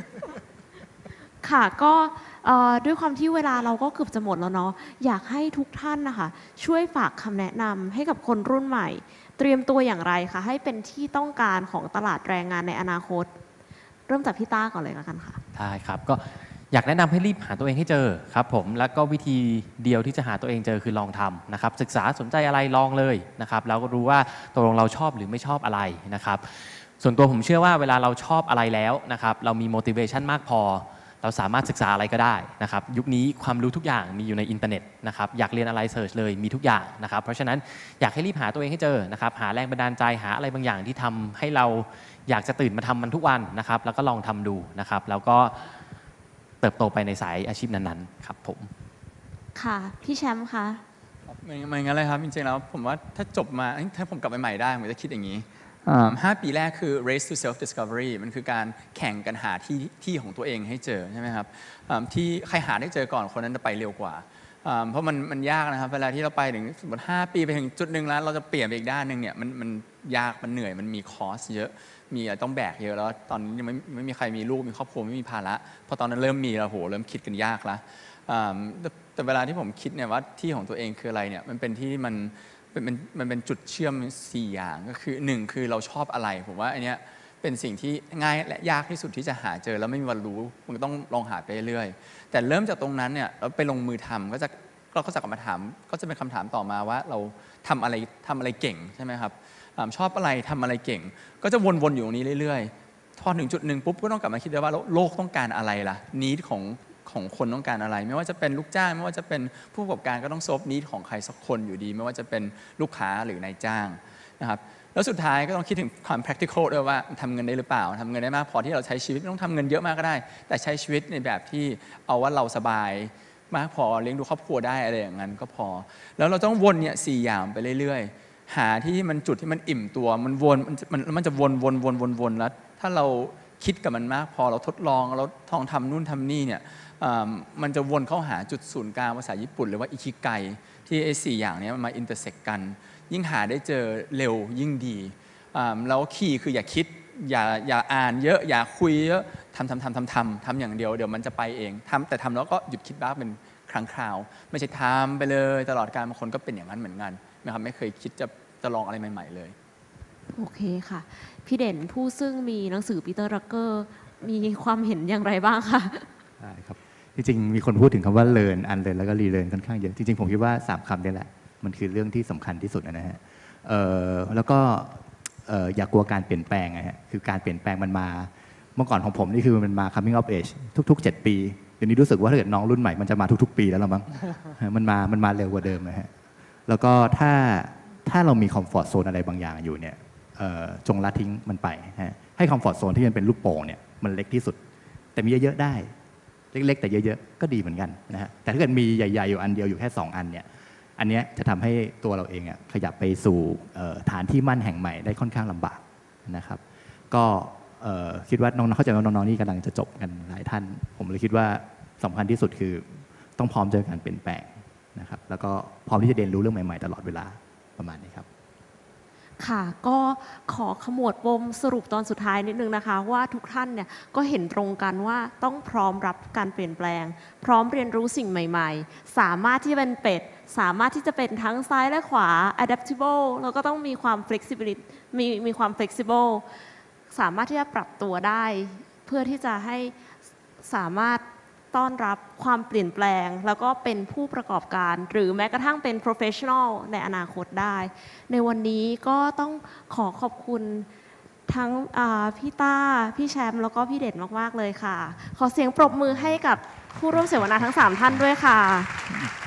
ค่ะก็ด้วยความที่เวลาเราก็เกือบจะหมดแล้วเนาะอยากให้ทุกท่านนะคะช่วยฝากคำแนะนำให้กับคนรุ่นใหม่เตรียมตัวอย่างไรคะให้เป็นที่ต้องการของตลาดแรงงานในอนาคตเริ่มจากพี่ต้าก่อนเลยแล้วกันค่ะได้ครับก็อยากแนะนำให้รีบหาตัวเองให้เจอครับผมแล้วก็วิธีเดียวที่จะหาตัวเองเจอคือลองทำนะครับศึกษาสนใจอะไรลองเลยนะครับแล้วก็รู้ว่าตกลงเราชอบหรือไม่ชอบอะไรนะครับส่วนตัวผมเชื่อว่าเวลาเราชอบอะไรแล้วนะครับเรามี motivation มากพอเราสามารถศึกษาอะไรก็ได้นะครับยุคนี้ความรู้ทุกอย่างมีอยู่ในอินเทอร์เน็ตนะครับอยากเรียนอะไรเสิร์ชเลยมีทุกอย่างนะครับเพราะฉะนั้นอยากให้รีบหาตัวเองให้เจอนะครับหาแรงบันดาลใจหาอะไรบางอย่างที่ทำให้เราอยากจะตื่นมาทำมันทุกวันนะครับแล้วก็ลองทำดูนะครับแล้วก็เติบโตไปในสายอาชีพนั้นๆครับผมค่ะพี่แชมป์คะเหมือนเหมือนกันเลยครับจริงๆแล้วผมว่าถ้าจบมาถ้าผมกลับไปใหม่ได้ผมจะคิดอย่างนี้ห้าปีแรกคือ race to self discovery มันคือการแข่งกันหาที่ที่ของตัวเองให้เจอใช่ไหมครับที่ใครหาได้เจอก่อนคนนั้นจะไปเร็วกว่าเพราะมันมันยากนะครับเวลาที่เราไปถึงสมมติห้าปีไปถึงจุดหนึ่งแล้วเราจะเปลี่ยนไปอีกด้านหนึ่งเนี่ยมันมันยากมันเหนื่อยมันมีคอสเยอะมีอะไรต้องแบกเยอะแล้วตอนนี้ยังไม่ไม่มีใครมีลูกมีครอบครัวไม่มีภาระพอตอนนั้นเริ่มมีแล้วโหเริ่มคิดกันยากแล้วแต่เวลาที่ผมคิดเนี่ยว่าที่ของตัวเองคืออะไรเนี่ยมันเป็นที่มันมันมันเป็นจุดเชื่อมสี่อย่างก็คือหนึ่งคือเราชอบอะไรผมว่าอันเนี้ยเป็นสิ่งที่ง่ายและยากที่สุดที่จะหาเจอแล้วไม่มีวันรู้มันก็ต้องลองหาไปเรื่อยๆแต่เริ่มจากตรงนั้นเนี่ยเราไปลงมือทำก็จะเราก็จะกลับมาถามก็จะเป็นคำถามต่อมาว่าเราทำอะไรทำอะไรเก่งใช่ไหมครับชอบอะไรทำอะไรเก่งก็จะวนๆอยู่ตรงนี้เรื่อยๆพอถึงจุดหนึ่งปุ๊บก็ต้องกลับมาคิดด้วยว่าโลกต้องการอะไรล่ะนิดของของคนต้องการอะไรไม่ว่าจะเป็นลูกจ้างไม่ว่าจะเป็นผู้ประกอบการก็ต้องซอฟนิดของใครสักคนอยู่ดีไม่ว่าจะเป็นลูกค้าหรือนายจ้างนะครับแล้วสุดท้ายก็ต้องคิดถึงความ practical ด้วยว่าทำเงินได้หรือเปล่าทำเงินได้มากพอที่เราใช้ชีวิตไม่ต้องทำเงินเยอะมากก็ได้แต่ใช้ชีวิตในแบบที่เอาว่าเราสบายมากพอเลี้ยงดูครอบครัวได้อะไรอย่างนั้นก็พอแล้วเราต้องวนเนี่ยสี่อย่างไปเรื่อยๆหาที่มันจุดที่มันอิ่มตัวมันวนมันมันจะวนวนวนวนวนแล้วถ้าเราคิดกับมันมากพอเราทดลองเราทองทำนู่นทำนี่เนี่ยมันจะวนเข้าหาจุดศูนย์กลางภาษาญี่ปุ่นหรือว่าอิคิไกที่ไอ้สี่อย่างนี้มันมาอินเตอร์เซ็กกันยิ่งหาได้เจอเร็วยิ่งดีแล้วคีย์คืออย่าคิดอย่าอย่าอ่านเยอะอย่าคุยเยอะทำทำทำทำทำทำอย่างเดียวเดี๋ยวมันจะไปเองทำแต่ทำแล้วก็หยุดคิดบ้างเป็นครั้งคราวไม่ใช่ทำไปเลยตลอดการบางคนก็เป็นอย่างนั้นเหมือนกันนะครับไม่เคยคิดจะจะลองอะไรใหม่ๆเลยโอเคค่ะพี่เด่นผู้ซึ่งมีหนังสือปีเตอร์รักเกอร์มีความเห็นอย่างไรบ้างคะได้ครับจริงๆมีคนพูดถึงคำว่า learn unlearn แล้วก็ relearn ค่อนข้างเยอะจริงๆผมคิดว่าสามคำนี่แหละมันคือเรื่องที่สำคัญที่สุดนะฮะแล้วก็อย่ากลัวการเปลี่ยนแปลงนะฮะคือการเปลี่ยนแปลงมันมาเมื่อก่อนของผมนี่คือมันมา coming of age ทุกๆเจ็ดปีเดี๋ยวนี้รู้สึกว่าถ้าเกิดน้องรุ่นใหม่มันจะมาทุกๆปีแล้วหรือมั้งมันมามันมาเร็วกว่าเดิมนะฮะแล้วก็ถ้าถ้าเรามี comfort zone อะไรบางอย่างอยู่เนี่ยจงละทิ้งมันไปฮะให้ comfort zone ที่มันเป็นลูกโป่งเนี่ยมันเล็กที่สุดแต่มีเยอะๆได้เล็กๆแต่เยอะๆก็ดีเหมือนกันนะฮะแต่ถ้าเกิดมีใหญ่ๆอยู่อันเดียวอยู่แค่สองอันเนี่ยอันนี้จะทำให้ตัวเราเองขยับไปสู่ฐานที่มั่นแห่งใหม่ได้ค่อนข้างลำบากนะครับก็คิดว่าน้องๆเข้าใจว่าน้องๆนี่กำลังจะจบกันหลายท่านผมเลยคิดว่าสำคัญที่สุดคือต้องพร้อมเจอการเปลี่ยนแปลงนะครับแล้วก็พร้อมที่จะเรียนรู้เรื่องใหม่ๆตลอดเวลาประมาณนี้ครับค่ะก็ขอขมวดปมสรุปตอนสุดท้ายนิดนึงนะคะว่าทุกท่านเนี่ยก็เห็นตรงกันว่าต้องพร้อมรับการเปลี่ยนแปลงพร้อมเรียนรู้สิ่งใหม่ๆสามารถที่จะเป็นเป็ดสามารถที่จะเป็นทั้งซ้ายและขวา adaptable แล้วก็ต้องมีความ flexibility มีมีความ flexible สามารถที่จะปรับตัวได้เพื่อที่จะให้สามารถต้อนรับความเปลี่ยนแปลงแล้วก็เป็นผู้ประกอบการหรือแม้กระทั่งเป็น professional ในอนาคตได้ในวันนี้ก็ต้องขอขอบคุณทั้งพี่ต้าพี่แชมป์แล้วก็พี่เด่นมากๆเลยค่ะขอเสียงปรบมือให้กับผู้ร่วมเสวนาทั้งสามท่านด้วยค่ะ